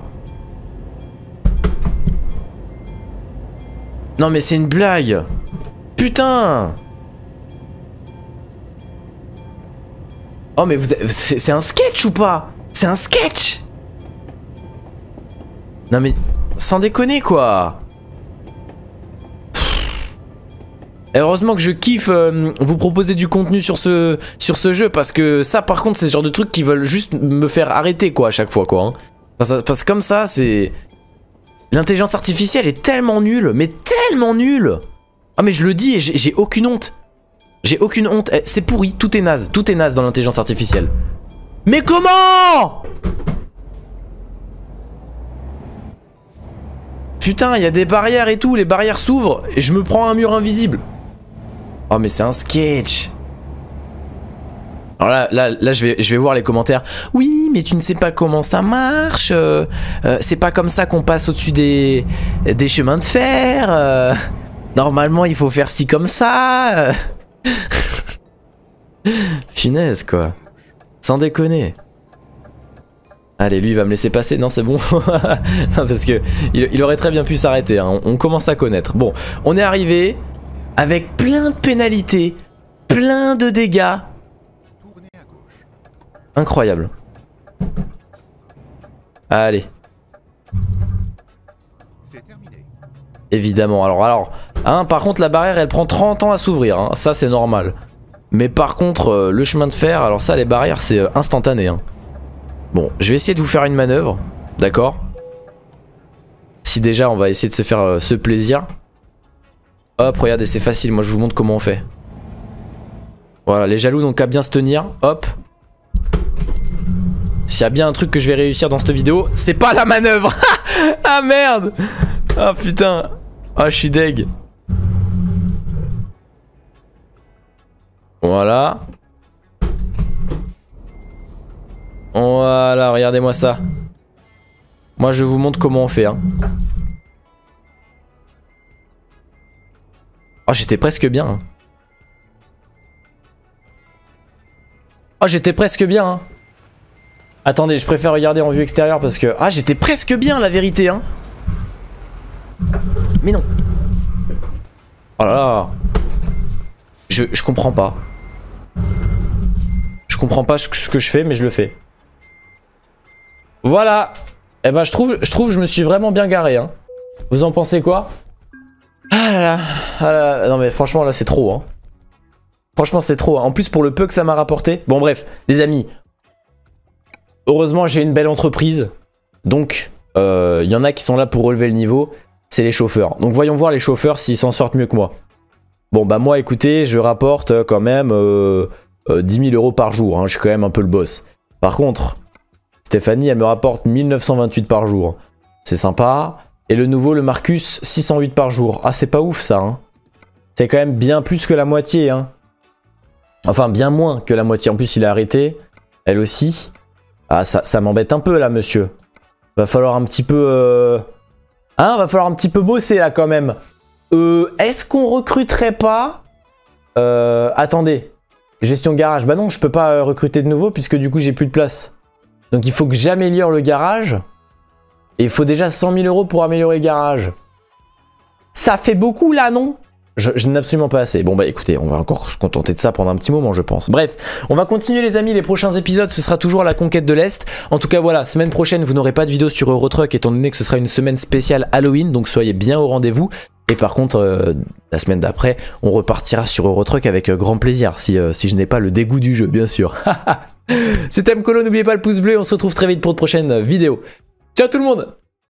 Non mais c'est une blague. Putain. Oh mais c'est un sketch ou pas? C'est un sketch. Non mais sans déconner quoi. Heureusement que je kiffe vous proposer du contenu sur ce jeu, parce que ça par contre c'est le genre de trucs qui veulent juste me faire arrêter quoi à chaque fois quoi. Hein. Parce que comme ça c'est... L'intelligence artificielle est tellement nulle, mais tellement nulle. Ah mais je le dis et j'ai aucune honte. J'ai aucune honte, c'est pourri, tout est naze dans l'intelligence artificielle. Mais comment? Putain, il y a des barrières et tout, les barrières s'ouvrent et je me prends un mur invisible. Oh mais c'est un sketch. Alors là je vais voir les commentaires. Oui mais tu ne sais pas comment ça marche, c'est pas comme ça qu'on passe au-dessus des chemins de fer, normalement il faut faire ci comme ça. Finesse quoi. Sans déconner. Allez lui il va me laisser passer, non c'est bon. Non, parce que il aurait très bien pu s'arrêter, hein. On commence à connaître. Bon, on est arrivé avec plein de pénalités, plein de dégâts. Incroyable. Allez. Évidemment. Alors hein, par contre la barrière elle prend 30 ans à s'ouvrir, hein. Ça c'est normal. Mais par contre le chemin de fer, alors ça les barrières c'est instantané, hein. Bon, je vais essayer de vous faire une manœuvre, d'accord? Si déjà on va essayer de se faire ce plaisir. Hop, regardez, c'est facile, moi je vous montre comment on fait. Voilà, les jaloux n'ont qu'à bien se tenir, hop. S'il y a bien un truc que je vais réussir dans cette vidéo, c'est pas la manœuvre. Ah merde. Ah putain. Ah je suis deg. Voilà. Voilà, regardez-moi ça. Moi je vous montre comment on fait, hein. Oh j'étais presque bien, hein. Oh j'étais presque bien, hein. Attendez, je préfère regarder en vue extérieure parce que... Ah j'étais presque bien la vérité, hein. Mais non. Oh là là. Je comprends pas. Je comprends pas ce que je fais, mais je le fais. Voilà. Eh ben je trouve que je me suis vraiment bien garé, hein. Vous en pensez quoi? Ah là là. Ah là là. Non mais franchement là c'est trop, hein. Franchement c'est trop, hein. En plus pour le peu que ça m'a rapporté. Bon bref, les amis. Heureusement j'ai une belle entreprise. Donc il y en a qui sont là pour relever le niveau. C'est les chauffeurs. Donc voyons voir les chauffeurs s'ils s'en sortent mieux que moi. Bon bah moi écoutez, je rapporte quand même 10 000 € par jour, hein. Je suis quand même un peu le boss. Par contre, Stéphanie elle me rapporte 1928 par jour. C'est sympa. Et le nouveau, le Marcus, 608 par jour. Ah c'est pas ouf ça, hein. C'est quand même bien plus que la moitié, hein. Enfin bien moins que la moitié. En plus il a arrêté. Elle aussi. Ah ça m'embête un peu là monsieur. Va falloir un petit peu... Hein, va falloir un petit peu bosser là quand même. Est-ce qu'on recruterait pas... Attendez. Gestion garage. Bah non, je peux pas recruter de nouveau puisque du coup j'ai plus de place. Donc il faut que j'améliore le garage. Et il faut déjà 100 000 € pour améliorer le garage. Ça fait beaucoup là, non? Je n'ai absolument pas assez. Bon bah écoutez, on va encore se contenter de ça pendant un petit moment je pense. Bref, on va continuer les amis, les prochains épisodes ce sera toujours la conquête de l'Est. En tout cas voilà, semaine prochaine vous n'aurez pas de vidéo sur Eurotruck étant donné que ce sera une semaine spéciale Halloween. Donc soyez bien au rendez-vous. Et par contre, la semaine d'après, on repartira sur Eurotruck avec grand plaisir. Si je n'ai pas le dégoût du jeu bien sûr. C'était Mkolo, n'oubliez pas le pouce bleu, on se retrouve très vite pour de prochaines vidéos. Ciao tout le monde!